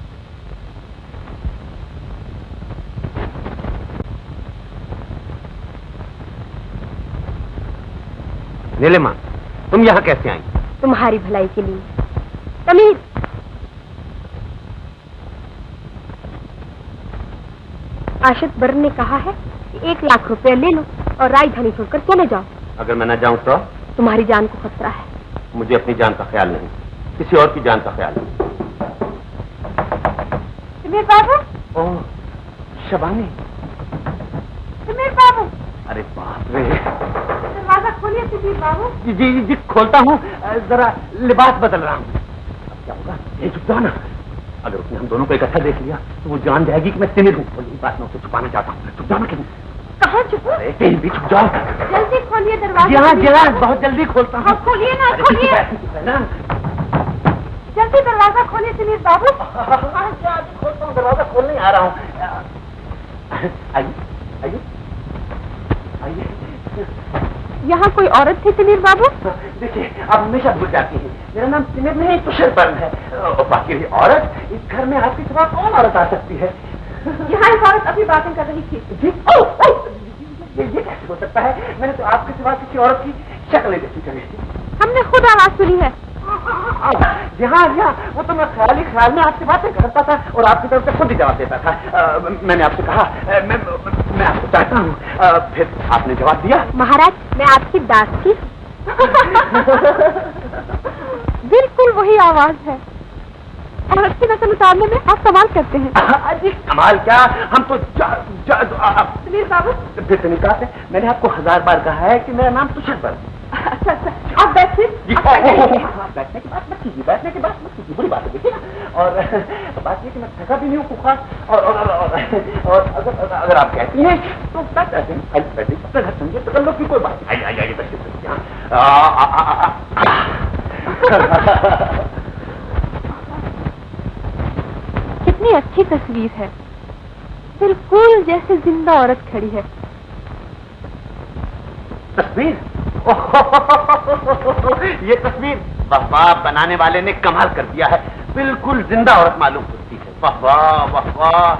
नीलिमा, तुम यहाँ कैसे आई? तुम्हारी भलाई के लिए। तमीर, आशित बर्न ने कहा है कि 1 लाख रुपए ले लो और राजधानी छोड़कर चले जाओ। अगर मैं न जाऊं तो? तुम्हारी जान को खतरा है। मुझे अपनी जान का ख्याल नहीं, किसी और की जान का ख्याल नहीं। तमीर बाबू। ओह शबानी। तमीर बाबू। अरे बाप रे। दरवाजा खोलिए तमीर बाबू। जी जी जी खोलता हूँ, जरा लिबास बदल रहा हूँ। अब क्या होगा? ये चुप जाओ ना। अगर उसने हम दोनों को इकट्ठा देख लिया तो वो जान जाएगी कि मैं तिमिर हूँ। और यही बात मैं उसे छुपाना चाहता हूँ। चुप जाओ ना। कहाँ छुप? अरे कहीं भी छुप जाओ। जल्दी खोलिए दरवाजा। यहाँ जरा बहुत जल्दी खोलता हूँ। खोलिए ना, खोलिए जल्दी दरवाजा खोलिए तमीर बाबू। खोलता हूँ, दरवाजा खोलने आ रहा हूँ। आइए आइए आइए। यहाँ कोई औरत थी तमीर बाबू? देखिए, आप हमेशा भूल जाती हैं, मेरा नाम तिमिर नहीं तुषारबर्न है। और बाकी रही औरत, इस घर में आपके सिवा कौन औरत आ सकती है? यहाँ एक औरत अभी बातें कर रही थी। जी? ये कैसे हो सकता है? मैंने तो आपके सिवा किसी औरत की शक्ल नहीं देखी कभी। हमने खुद आवाज सुनी है। हाँ, वो तो मैं ख्याल में आपसे बातें करता था और आपकी तरफ से खुद ही जवाब देता था। मैंने आपसे कहा मैं आपको चाहता हूँ, फिर आपने जवाब दिया। महाराज, मैं आपकी दास थी। बिल्कुल वही आवाज है। औरत की नस्ल उतारने में आप कमाल करते हैं। अजी कमाल क्या, हम तो तमीर बाबू। फिर से निकाल है। मैंने आपको 1000 बार कहा है कि मेरा नाम तुषारबर्न। अच्छा, आप बैठिए। बैठने की बात मत कीजिए, बैठने की बात मत कीजिए, बुरी बात है देखिए ना। और बात ये कि मैं थका भी नहीं हूँ पुखा। और अगर आप कहती हैं तो बैठ जाते हैं। बैठे अपने घर समझिए तो कर लो की कोई बात। आइए बैठिए। कितनी अच्छी तस्वीर है, बिल्कुल जैसे जिंदा औरत खड़ी है। तस्वीर? ये तस्वीर वाह, बनाने वाले ने कमाल कर दिया है। बिल्कुल जिंदा औरत मालूम होती है। वाह।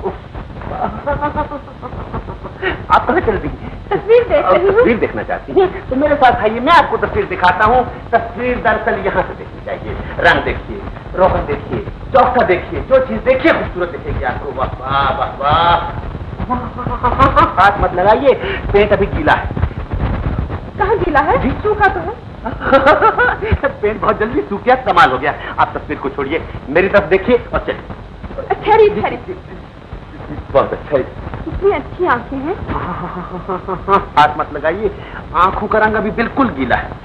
आप कहाँ चल रही हैं? तस्वीर देख रही हूँ। तस्वीर देखना चाहती हैं तो मेरे साथ आइए, मैं आपको तस्वीर दिखाता हूँ। तस्वीर दरअसल यहाँ से देखनी चाहिए। रंग देखिए, रोहन देखिए, चौका देखिए, जो चीज देखिए खूबसूरत दिखेगी आपको। वाह। हाथ मत लगाइए, पेंट अभी गीला है। कहाँ गीला है? सूखा तो है। पेंट बहुत जल्दी सूख गया, कमाल हो गया। आप तस्वीर को छोड़िए, मेरी तरफ देखिए और चलिए। ठहरी। बहुत अच्छा है। कितनी अच्छी आंखें हैं। हाथ मत लगाइए, आंखों का रंग अभी बिल्कुल गीला है।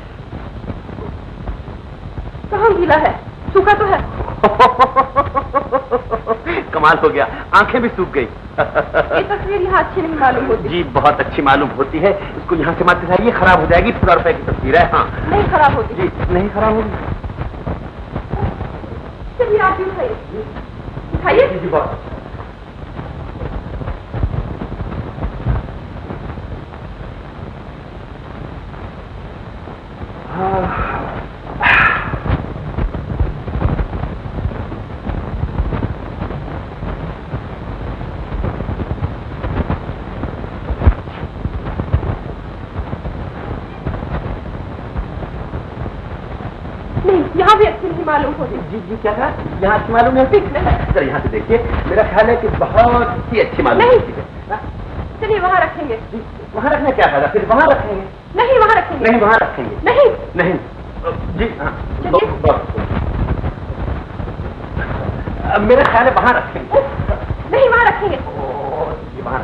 कहाँ गीला है? सूखा तो है। कमाल हो गया, आंखें भी सूख गई। ये तस्वीर यहाँ अच्छी नहीं मालूम होती। जी बहुत अच्छी मालूम होती है। इसको यहाँ से मत दिखाइए, खराब हो जाएगी। 100 रुपए की तस्वीर है। हाँ नहीं खराब होती। जी नहीं खराब होगी। चलिए आप भी उठाइए। जी बहुत। भी अच्छी नहीं मालूम होती। जी जी क्या कहा? यहाँ अच्छी मालूम नहीं होती? सर यहाँ से देखिए, मेरा ख्याल है कि बहुत ही अच्छी मालूम होती है। चलिए वहाँ रखेंगे। जी वहाँ रखने क्या फायदा, फिर वहाँ रखेंगे। नहीं वहाँ रखेंगे। नहीं वहाँ रखेंगे। नहीं नहीं जी हाँ मेरा ख्याल है वहाँ रखेंगे। नहीं वहाँ रखेंगे। जी वहाँ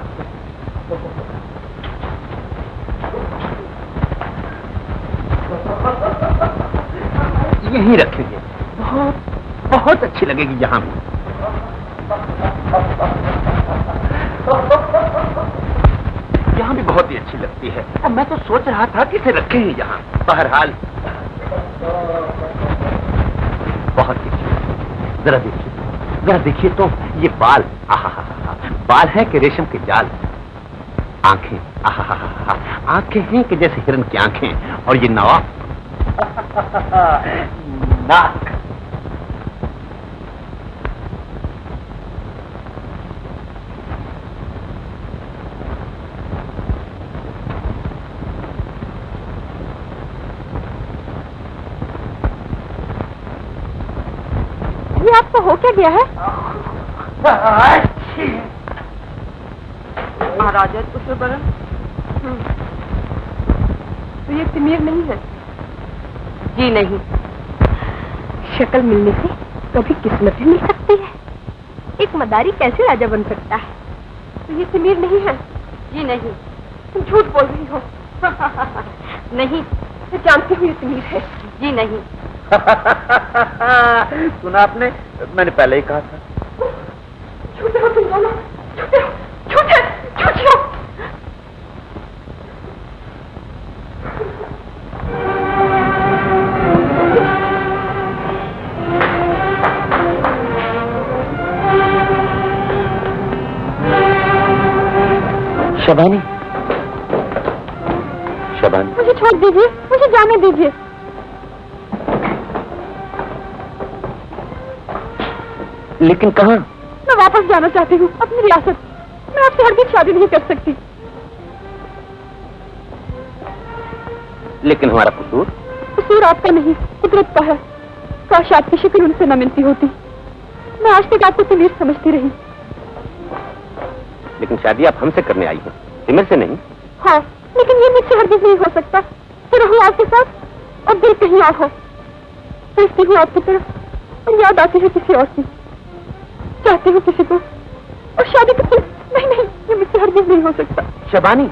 यहीं रखेंगे, बहुत बहुत अच्छी लगेगी यहाँ भी। यहाँ भी बहुत ही अच्छी लगती है। अब मैं तो सोच रहा था कि इसे रखें ही यहाँ। बहरहाल बहुत ही अच्छी। जरा देखिए तो ये बाल, बाल है कि रेशम के जाल। आंखें, आंखें हैं कि जैसे हिरन की आंखें। और ये नवा नाक। ये आपको हो क्या गया है? महाराजा तशुरबरन, तो ये तिमीर नहीं है? जी नहीं। शक्ल मिलने से कभी किस्मत भी मिल सकती है। एक मदारी कैसे राजा बन सकता है? तो ये तिमीर नहीं है? जी नहीं। तुम झूठ बोल रही हो। नहीं, मैं जानती हूँ ये तिमीर है। जी नहीं। सुना आपने? मैंने पहले ही कहा था। झूठे हो तुम दोनों, झूठे हो, झूठे, झूठी हो। शबानी, शबानी, मुझे छोड़ दीजिए, मुझे जाने दीजिए। लेकिन कहाँ? मैं वापस जाना चाहती हूँ अपनी रियासत। मैं आपसे हरगिज़ शादी नहीं कर सकती। लेकिन हमारा कसूर? कसूर आपका नहीं, कुदरत का है। काश आपकी शक्ल उनसे न मिलती होती। मैं आज तक आपको तिमीर समझती रही। लेकिन शादी आप हमसे करने आई हैं, तिमिर से नहीं। हाँ, लेकिन ये मुझसे हरगिज़ नहीं हो सकता। तो रहूं आपके साथ और दिल कहीं और हो। देखती हूँ आपकी तरफ और याद आती है किसी और की। चाहती हूँ किसी को और शादी तो नहीं नहीं, ये मुझसे हरगिज़ नहीं हो सकता। शबानी,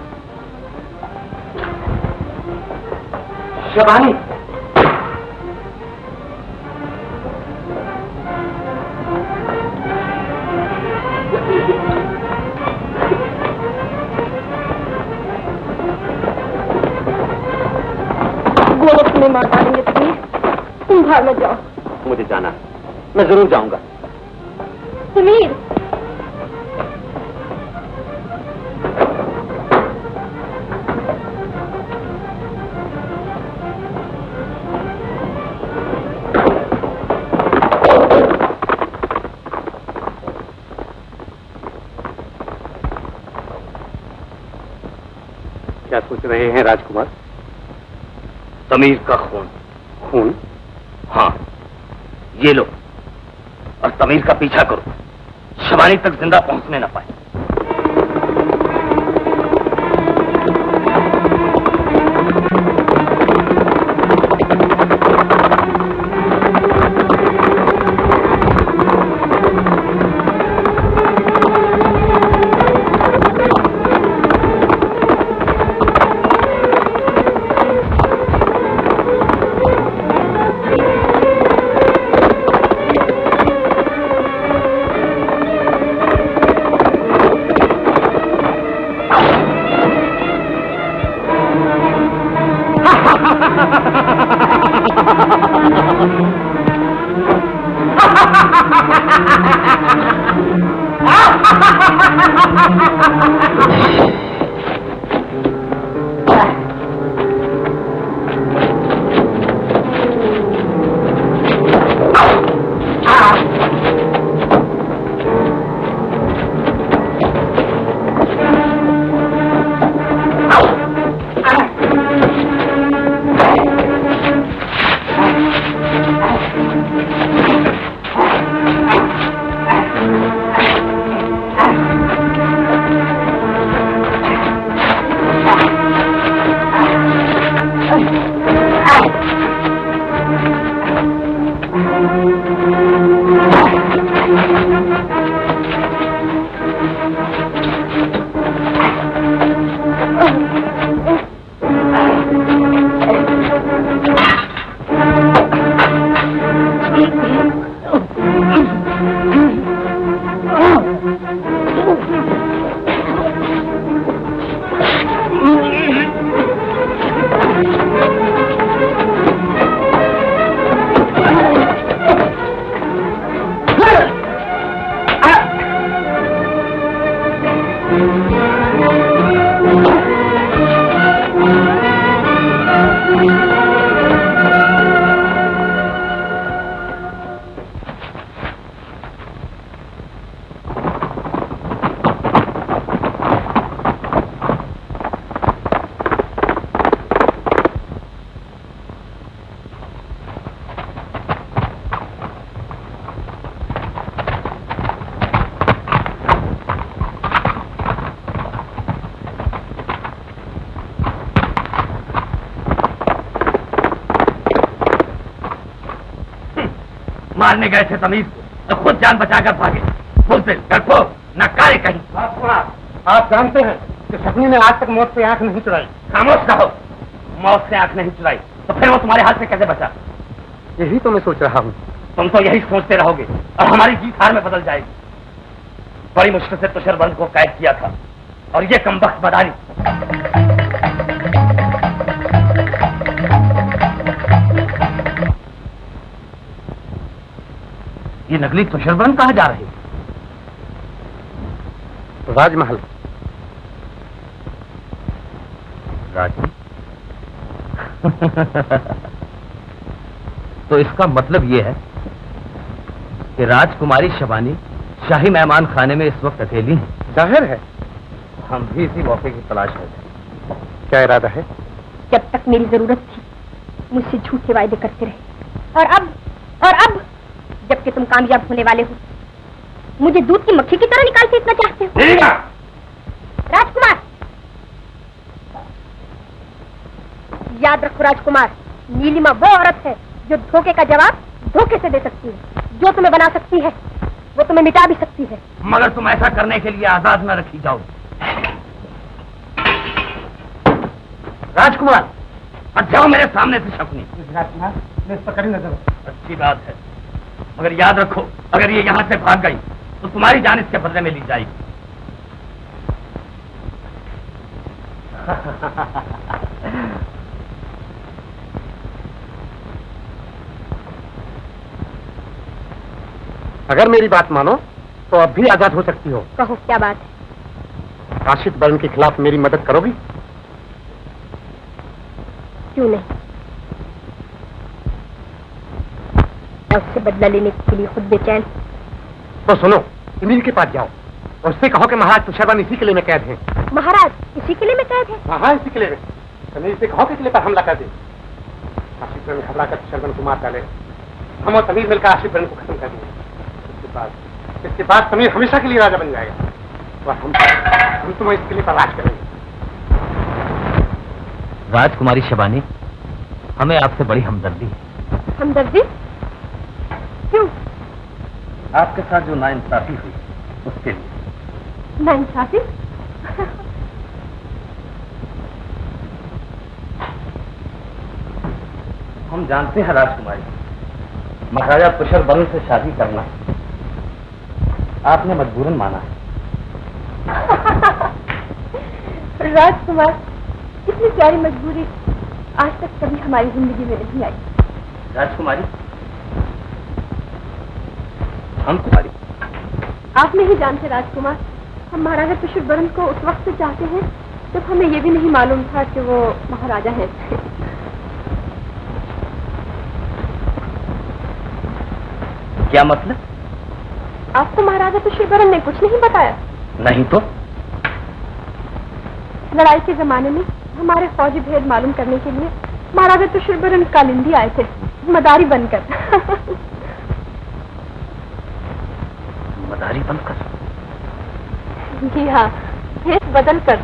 शबानी, वो तुम्हें मार डालेंगे। तुम बाहर मत जाओ। मुझे जाना, मैं जरूर जाऊंगा। समीर, क्या सोच रहे हैं राजकुमार? समीर का खून। खून? हाँ, ये लो और समीर का पीछा करो, शबानी तक जिंदा पहुंचने न पाए। मारने गए थे तमीज को, खुद जान बचाकर भागे। बुज़दिल, डरपोक, नकारी कहीं। आप जानते हैं कि शकुनी ने आज तक मौत से आंख नहीं चुराई। खामोश रहो। मौत से आंख नहीं चुराई तो फिर वो तुम्हारे हाथ से कैसे बचा? यही तो मैं सोच रहा हूँ। तुम तो यही सोचते रहोगे और हमारी जीत हार में बदल जाएगी। बड़ी मुश्किल से तुषारबंद को कैद किया था और ये कमबख्त मदारी ये नकली तुषारबंद कहाँ जा रहे? राजमहल। राजमहल? तो इसका मतलब ये है कि राजकुमारी शबानी शाही मेहमान खाने में इस वक्त अकेली हैं। जाहिर है। हम भी इसी मौके की तलाश में थे। क्या इरादा है? जब तक मेरी जरूरत थी मुझसे झूठे वायदे करते रहे और अब जबकि तुम कामयाब होने वाले हो मुझे दूध की मक्खी की तरह निकाल के इतना चाहते हो। राजकुमार, याद रखो राजकुमार, नीलिमा वो औरत है जो धोखे का जवाब धोखे से दे सकती है। जो तुम्हें बना सकती है वो तुम्हें मिटा भी सकती है। मगर तुम ऐसा करने के लिए आजाद न रखी जाओ। राजकुमार, अब जाओ मेरे सामने से शकुनी। राजकुमार, मैं इस पर कड़ी नजर। अच्छी बात है, मगर याद रखो अगर ये यहाँ से भाग गई तो तुम्हारी जान इसके बदले में ली जाएगी। अगर मेरी बात मानो तो अब भी आजाद हो सकती हो। कहो क्या बात है? राशिद बर्न के खिलाफ मेरी मदद करोगी? क्यों नहीं? उससे बदला लेने के लिए खुद बेचैन। तो सुनो, अमीर के पास जाओ और उससे कहो कि महाराज तुषारबंद इसी किले में कैद हैं। महाराज इसी किले में कैद है? हाँ, इसी किले में। तमीर से कहो कि किले पर हमला कर दे। राशिद बर्न घबरा कर तुषारबंद को मार डाले। हम और तमीर मिलकर राशिद बर्न को खत्म कर देंगे। इसके बाद तमीर हमेशा के लिए राजा बन जाएगा और हम तुम्हें इस किले पर राज करेंगे। राजकुमारी शबानी, हमें आपसे बड़ी हमदर्दी है। हमदर्दी? क्यों? आपके साथ जो नाइंसाफी हुई उसके लिए। नाइंसाफी? हम जानते हैं राजकुमारी, महाराजा तुषारबंद से शादी करना आपने मजबूरन माना है। राजकुमार, इतनी प्यारी मजबूरी आज तक कभी हमारी जिंदगी में नहीं आई। राजकुमारी, हम तुम्हारी। आप नहीं जानते राजकुमार, हम महाराजा तुषारबंद को उस वक्त से चाहते हैं जब हमें ये भी नहीं मालूम था कि वो महाराजा हैं। क्या मतलब? आपको महाराजा तुषारबंद ने कुछ नहीं बताया? नहीं तो। लड़ाई के जमाने में हमारे फौजी भेद मालूम करने के लिए महाराजा तुषारबंद कालिंदी आए थे, मदारी बनकर। मदारी बनकर? जी हाँ, भेष बदल कर।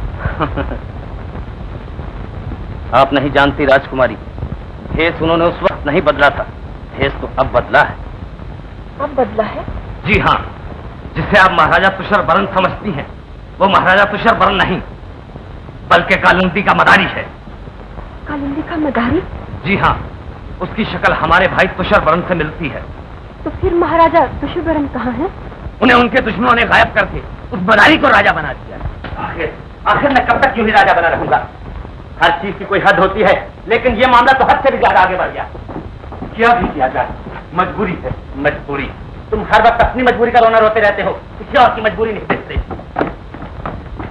आप नहीं जानती राजकुमारी, भेष उन्होंने उस वक्त नहीं बदला था, भेष तो अब बदला है। अब बदला है? जी हाँ, जिसे आप महाराजा तुषारबंद समझती हैं वो महाराजा तुषारबंद नहीं बल्कि कालिंदी का मदारी है। कालिंदी का मदारी? जी हाँ, उसकी शक्ल हमारे भाई तुषारबंद से मिलती है। तो फिर महाराजा तुषारबंद कहाँ हैं? उन्हें उनके दुश्मनों ने गायब करके उस मदारी को राजा बना दिया। आखिर मैं कब तक यूं ही राजा बना रहूंगा? हर चीज की कोई हद होती है, लेकिन ये मामला तो हद से भी ज्यादा आगे बढ़ गया। क्या भी किया जाए, मजबूरी है। मजबूरी? तुम हर वक्त अपनी मजबूरी का रोना रोते रहते हो, किसी और की मजबूरी नहीं देखते।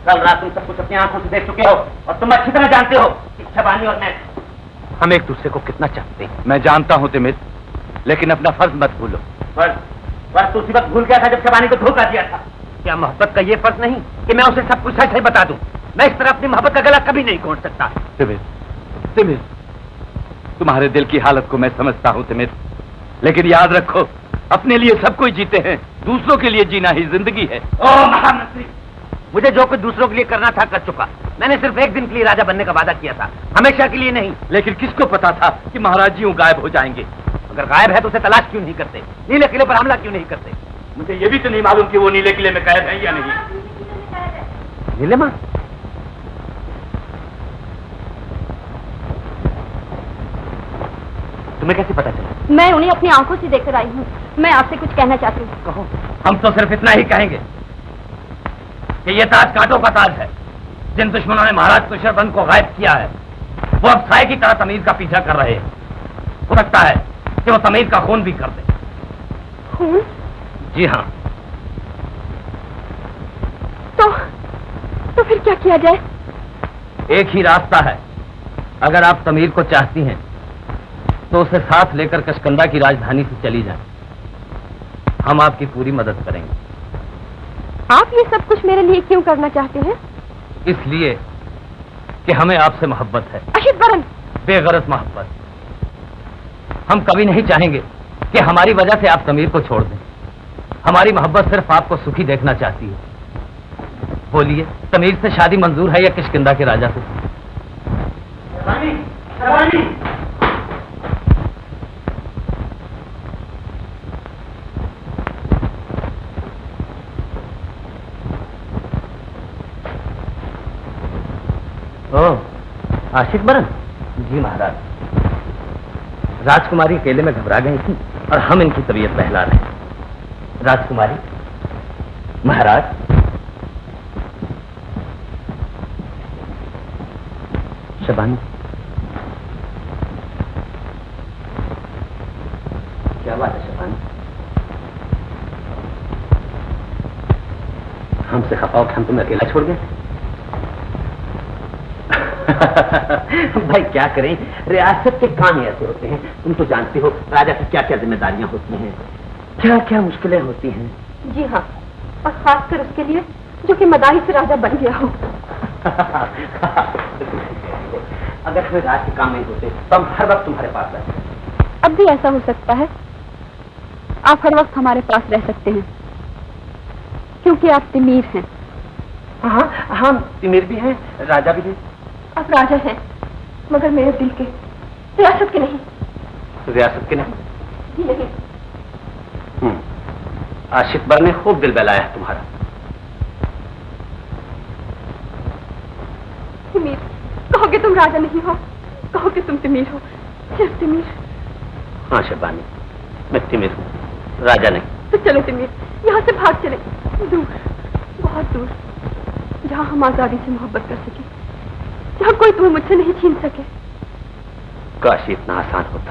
कल रात तुम सब कुछ अपनी आंखों से देख चुके हो और तुम अच्छी तरह जानते हो कि शबानी और मैं हम एक दूसरे को कितना चाहते हैं। मैं जानता हूँ तिमिर, लेकिन अपना फर्ज मत भूलो। फर्ज तो उसी वक्त भूल गया था जब शबानी को धोखा दिया था। क्या मोहब्बत का ये फर्ज नहीं कि मैं उसे सब कुछ सच सच बता दूं? मैं इस तरह अपनी मोहब्बत का गला कभी नहीं घोंट सकता। तिमिर, तिमिर, तुम्हारे दिल की हालत को मैं समझता हूँ तिमिर, लेकिन याद रखो अपने लिए सब कोई जीते हैं, दूसरों के लिए जीना ही जिंदगी है। ओ महामंत्री, मुझे जो कुछ दूसरों के लिए करना था कर चुका। मैंने सिर्फ एक दिन के लिए राजा बनने का वादा किया था, हमेशा के लिए नहीं। लेकिन किसको पता था कि महाराज जी गायब हो जाएंगे? अगर गायब है तो उसे तलाश क्यों नहीं करते? नीले किले पर हमला क्यों नहीं करते? मुझे ये भी तो नहीं मालूम कि वो नीले किले में कैद है या नहीं। नीले मां? तुम्हें कैसे पता चला? मैं उन्हें अपनी आंखों से देखकर आई हूँ। मैं आपसे कुछ कहना चाहती हूँ। कहो। हम तो सिर्फ इतना ही कहेंगे कि ये ताज कांटों का ताज है। जिन दुश्मनों ने महाराज तुषारबंद को गायब किया है वो अब साए की तरह तमीर का पीछा कर रहे हैं। हो सकता है कि वो तमीर का खून भी कर दे। खून? जी हाँ। तो फिर क्या किया जाए? एक ही रास्ता है। अगर आप तमीर को चाहती हैं तो उसे साथ लेकर कशकंदा की राजधानी से चली जाएं। हम आपकी पूरी मदद करेंगे। आप ये सब कुछ मेरे लिए क्यों करना चाहते हैं? इसलिए कि हमें आपसे मोहब्बत है। अशितवरन, बेगरज मोहब्बत। हम कभी नहीं चाहेंगे कि हमारी वजह से आप तमीर को छोड़ दें। हमारी मोहब्बत सिर्फ आपको सुखी देखना चाहती है। बोलिए, तमीर से शादी मंजूर है या किष्किंधा के राजा से? शबानी, शबानी। आशिक बरन? जी महाराज। राजकुमारी अकेले में घबरा गई थी और हम इनकी तबीयत बहला रहे हैं। राजकुमारी, महाराज। शबानी, क्या बात है शबानी? हमसे खफा हो कि हम तुम्हें अकेला छोड़ गए? भाई क्या करें, रियासत के काम ही ऐसे होते हैं। तुम तो जानती हो राजा की क्या क्या जिम्मेदारियां होती हैं, क्या क्या मुश्किलें होती हैं। जी हाँ, और खासकर उसके लिए जो कि मदाही से राजा बन गया हो। अगर हमें राज के काम नहीं होते तो हम हर वक्त तुम्हारे पास रहते। अब भी ऐसा हो सकता है। आप हर वक्त हमारे पास रह सकते हैं क्योंकि आप तिमीर हैं। हाँ, हम तिमीर भी हैं, राजा भी हैं। आप राजा हैं मगर मेरे दिल के, रियासत के नहीं। रियासत के नहीं? जी नहीं। आशिक बर ने खूब दिल बहलाया है तुम्हारा। तिमीर, कहोगे तुम राजा नहीं हो, कहोगे तुम तिमीर हो, सिर्फ तिमीर। हाँ शबानी, मैं तिमीर हूँ, राजा नहीं। तो चलो तिमीर, यहाँ से भाग चले, दूर, बहुत दूर, जहाँ हम आजादी से मोहब्बत कर सके, जहाँ कोई तुम्हें मुझसे नहीं छीन सके। काश इतना आसान होता।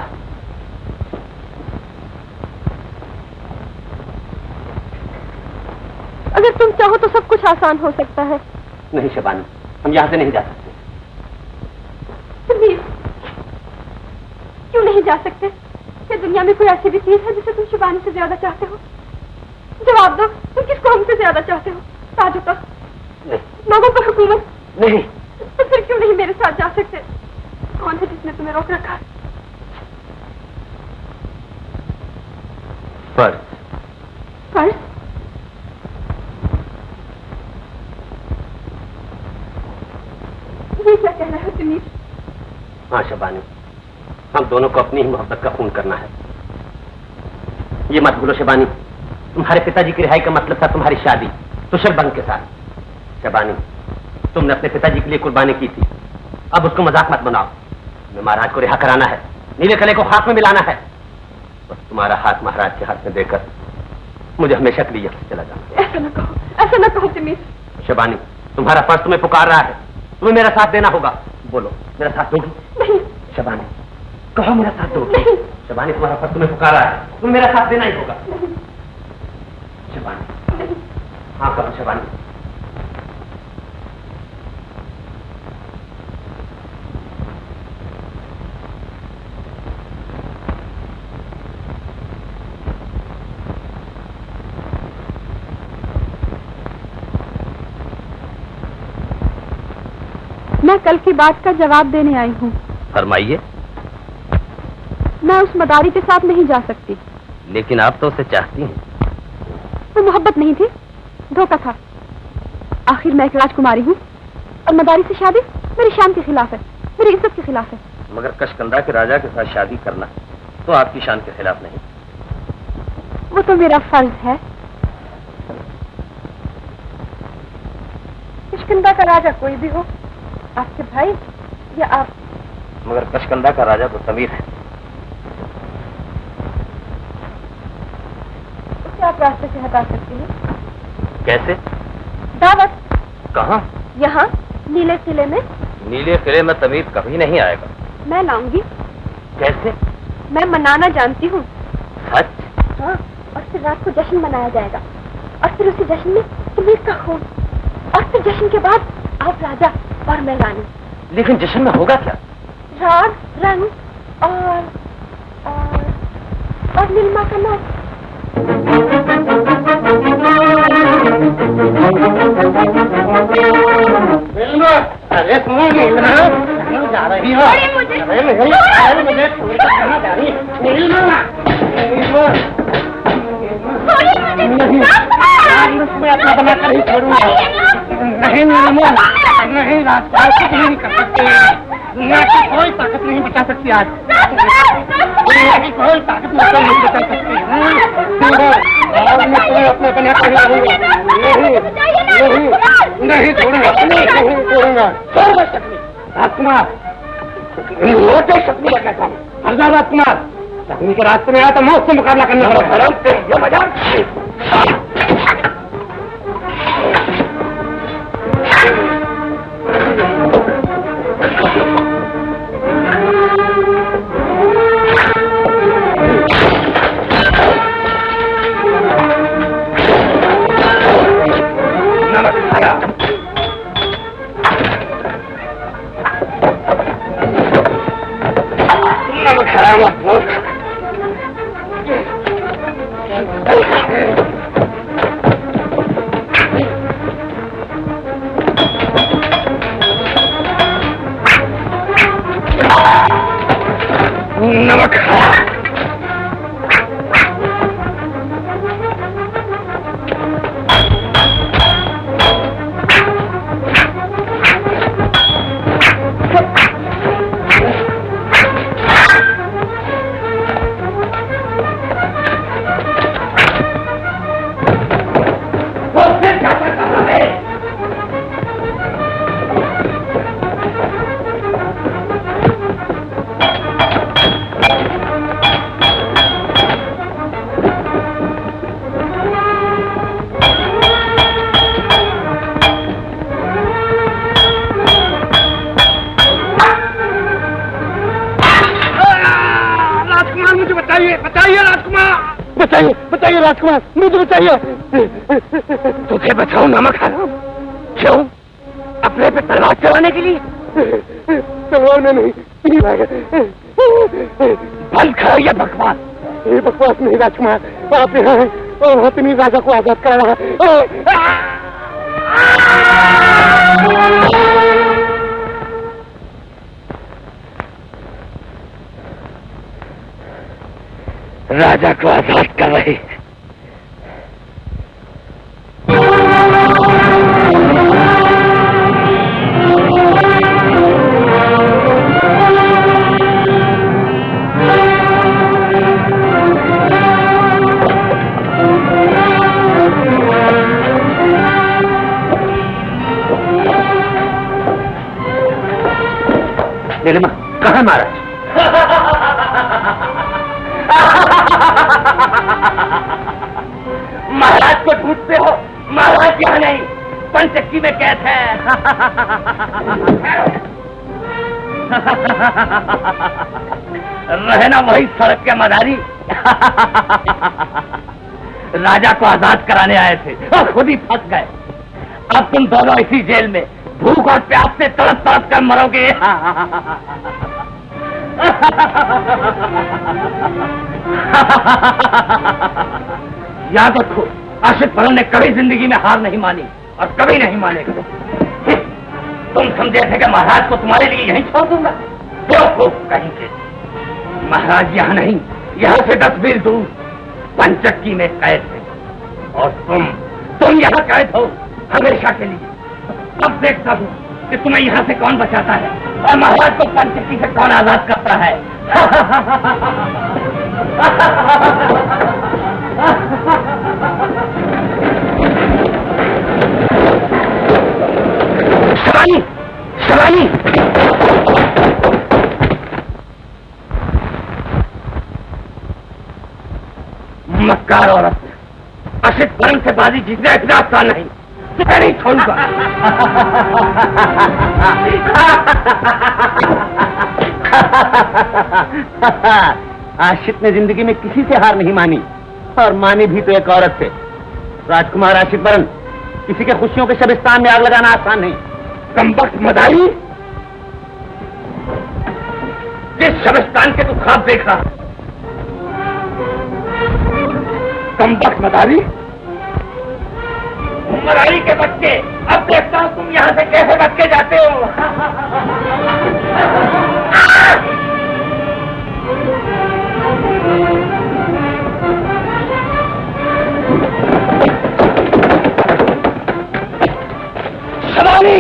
अगर तुम चाहो तो सब कुछ आसान हो सकता है। नहीं शबानी, हम यहाँ से नहीं जा सकते। तिमीर, क्यों नहीं जा सकते? क्या दुनिया में कोई ऐसी भी चीज है जिसे तुम शिबानी से ज्यादा चाहते हो? जवाब दो, तुम किसको हमसे ज्यादा चाहते हो? ताजों का? लोगों पर हुकूमत? नहीं। तो फिर क्यों नहीं मेरे साथ जा सकते? कौन है जिसने तुम्हें रोक रखा? फर्ज। फर्ज? ये क्या कह रहा है तिमीर? हाँ शबानी, हम दोनों को अपनी ही मोहब्बत का खून करना है। ये मत भूलो शबानी, तुम्हारे पिताजी की रिहाई का मतलब था तुम्हारी शादी तुषारबंद के साथ। शबानी, तुमने अपने पिताजी के लिए कुर्बानी की थी, अब उसको मजाक मत बनाओ। तुम्हें महाराज को रिहा कराना है, नीले कले को हाथ में मिलाना है। बस तुम्हारा हाथ महाराज के हाथ में देकर मुझे हमेशा के लिए यहाँ से चला जाना। ऐसा न कहो, ऐसा न कहो तिमीर। शबानी, तुम्हारा फर्ज तुम्हें पुकार रहा है, तुम्हें मेरा साथ देना होगा। बोलो, मेरा साथ दोगी? नहीं। शबानी, कहो मेरा साथ दोगी? नहीं। शबानी, तुम्हारा फर्ज तुम्हें पुकार रहा है, तुम्हें मेरा साथ देना ही होगा। नहीं। शबानी, हाँ कहो शबानी। मैं कल की बात का जवाब देने आई हूँ। फरमाइए। मैं उस मदारी के साथ नहीं जा सकती। लेकिन आप तो उसे चाहती हैं। वो मोहब्बत नहीं थी, धोखा था। आखिर मैं एक राजकुमारी हूँ और मदारी से शादी मेरी शान के खिलाफ है, मेरी इज्जत के खिलाफ है। मगर कशकंदा के राजा के साथ शादी करना तो आपकी शान के खिलाफ नहीं। वो तो मेरा फर्ज है। कशकंदा का राजा कोई भी हो, आपके भाई या आप। मगर कशकंदा का राजा तो तमीर है। उसे आप रास्ते से हटा सकती हैं। कैसे? दावत। कहाँ? यहाँ नीले किले में। नीले किले में तमीर कभी नहीं आएगा। मैं लाऊंगी। कैसे? मैं मनाना जानती हूँ। सच? हाँ, और फिर रात को जश्न मनाया जाएगा और फिर उसी जश्न में तमीर का खून और फिर जश्न के बाद आप राजा और मैं रानी। लेकिन जश्न में होगा क्या? राग, रंग और नीलिमा का नाच। अरे सुनो नीलिमा, जा रही हो? मुझे कहाँ जा रही है? नीलिमा, मैं अपना बना कर ही छोड़ूंगा। नहीं नीलिमा, नहीं, राजपाल कुछ नहीं कर सकते। दुनिया की कोई ताकत नहीं बचा सकती आज। दुनिया की कोई ताकत नहीं बचा सकती। आज मैं तुम्हें अपना बना कर ही छोड़ूंगा। नहीं छोड़ूंगा, नहीं छोड़ूंगा। राजकुमार, लोटे शक्ति का कहता हूँ। हरदा राजकुमार, शक्ति के रास्ते में आया तो मौत से मुकाबला करना पड़ेगा। बताइए राजकुमार, मुझे बताइए। तुझे बचाऊं नमक हराम? क्यों? अपने पे तलवार चलाने के लिए? तलवार में नहीं, बंद करो ये बकवास। ये बकवास नहीं राजकुमार, आप यहाँ हैं और हथनी राजा को आजाद करा रहा है। राजा को आजाद कर रहे हैं। नीलिमा, कहाँ महाराज? महाराज को ढूंढते हो? महाराज यहाँ नहीं, पंचक्की में कैद है। रहना वही सड़क के मदारी। राजा को आजाद कराने आए थे और खुद ही फंस गए। अब तुम दोनों इसी जेल में भूख और प्यास से तड़प तड़प कर मरोगे। याद रखो, आशिक फरन ने कभी जिंदगी में हार नहीं मानी और कभी नहीं मानेगा। तुम समझे थे कि महाराज को तुम्हारे लिए यहीं छोड़ दूंगा? तो कहेंगे महाराज यहाँ नहीं, यहाँ से 10 मील दूर पंचक्की में कैद है, और तुम यहाँ कैद हो हमेशा के लिए। अब देखता हूँ कि तुम्हें यहाँ से कौन बचाता है और महाराज को पंचक्की से कौन आजाद करता है। शिवानी, शिवानी! मक्कार औरत, अशित बरन से बाजी जीतना इतना आसान नहीं, मैं नहीं छोड़ूंगा। आशित ने जिंदगी में किसी से हार नहीं मानी, और मानी भी तो एक औरत से। राजकुमार आशित बरन, किसी के खुशियों के शबिस्तान में आग लगाना आसान नहीं। कमबख्त मदारी, जिस शबिस्तान के तू ख्वाब देख रहा, कमबख्त मदारी, मदारी के बच्चे, अब देखता हूं तुम यहां से कैसे बच के जाते हो। शिवानी!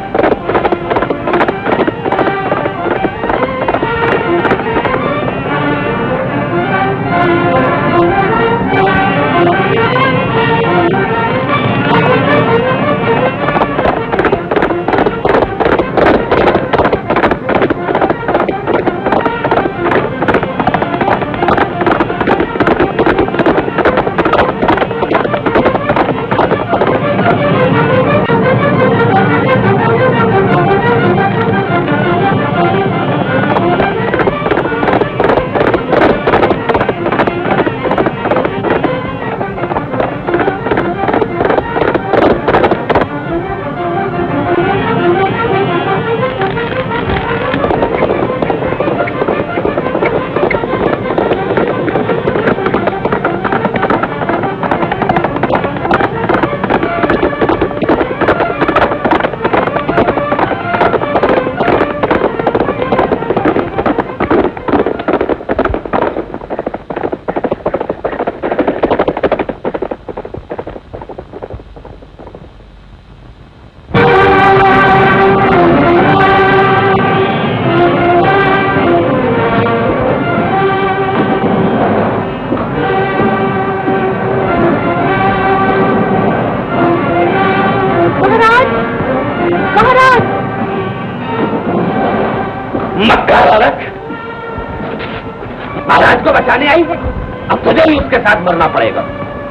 महाराज को बचाने आई है, अब तुझे भी उसके साथ मरना पड़ेगा।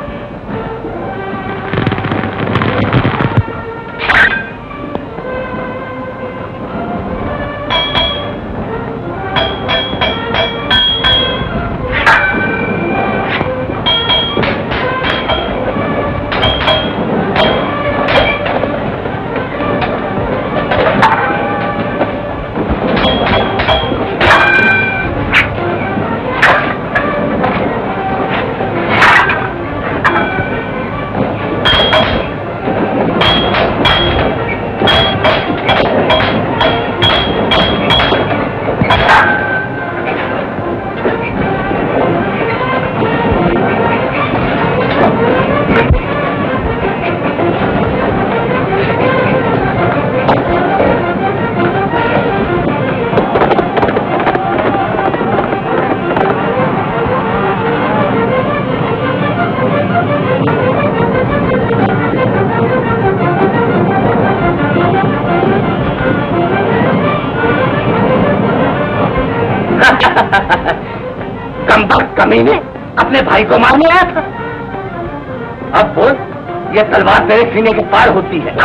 कमीने अपने भाई को मारने आया था। अब बोल, ये तलवार तेरे सीने के पार होती है।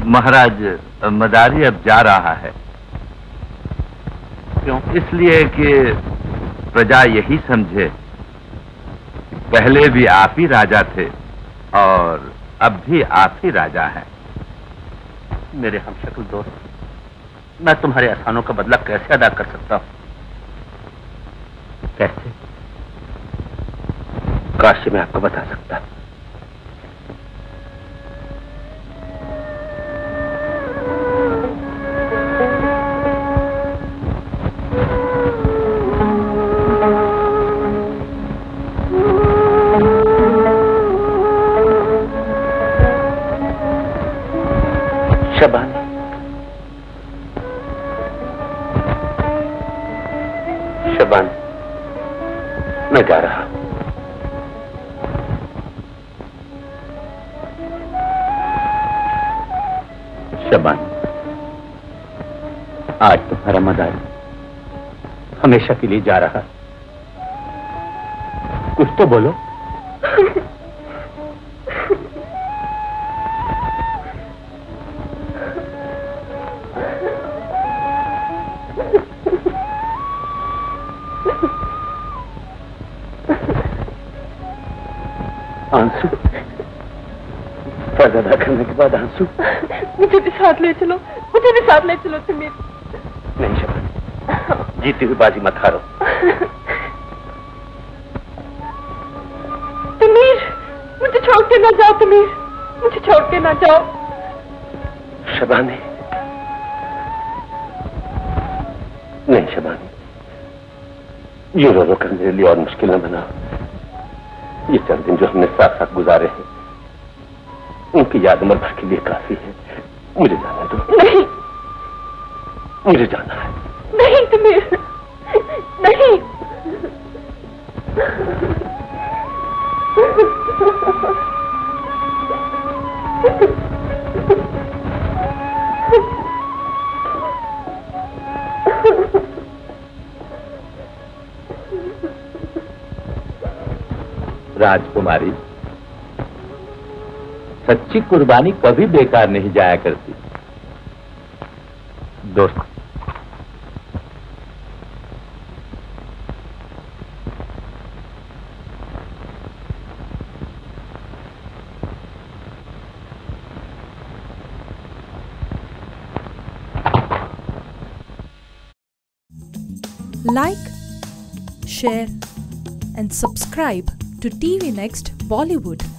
महाराज, मदारी अब जा रहा है। क्यों? इसलिए कि प्रजा यही समझे पहले भी आप ही राजा थे और अब भी आप ही राजा हैं। मेरे हमशक्ल दोस्त, मैं तुम्हारे एहसानों का बदला कैसे अदा कर सकता हूं? कैसे? काश मैं आपको बता सकता। शबानी, शबानी, मैं जा रहा हूं। शबानी, आज तुम्हारा मदारी हमेशा के लिए जा रहा है। कुछ तो बोलो। आंसू? फर्ज अदा करने के बाद आंसू? मुझे भी साथ ले चलो, मुझे भी साथ ले चलो तुमीर। नहीं शबानी, जीती हुई बाजी मत हारो। तुमीर, मुझे छोड़ के ना जाओ तुमीर, मुझे छोड़ के ना जाओ। शबानी, नहीं शबानी, ये रो कर मेरे लिए और मुश्किल न बनाओ। ये चंद दिन जो हमने साथ साथ गुजारे हैं, उनकी याद उम्र भर के लिए काफी है। मुझे जाना दो। नहीं, मुझे जाना है। नहीं तुमीर, नहीं। राजकुमारी, सच्ची कुर्बानी कभी बेकार नहीं जाया करती। दोस्त, Like, share and subscribe to TV Next Bollywood.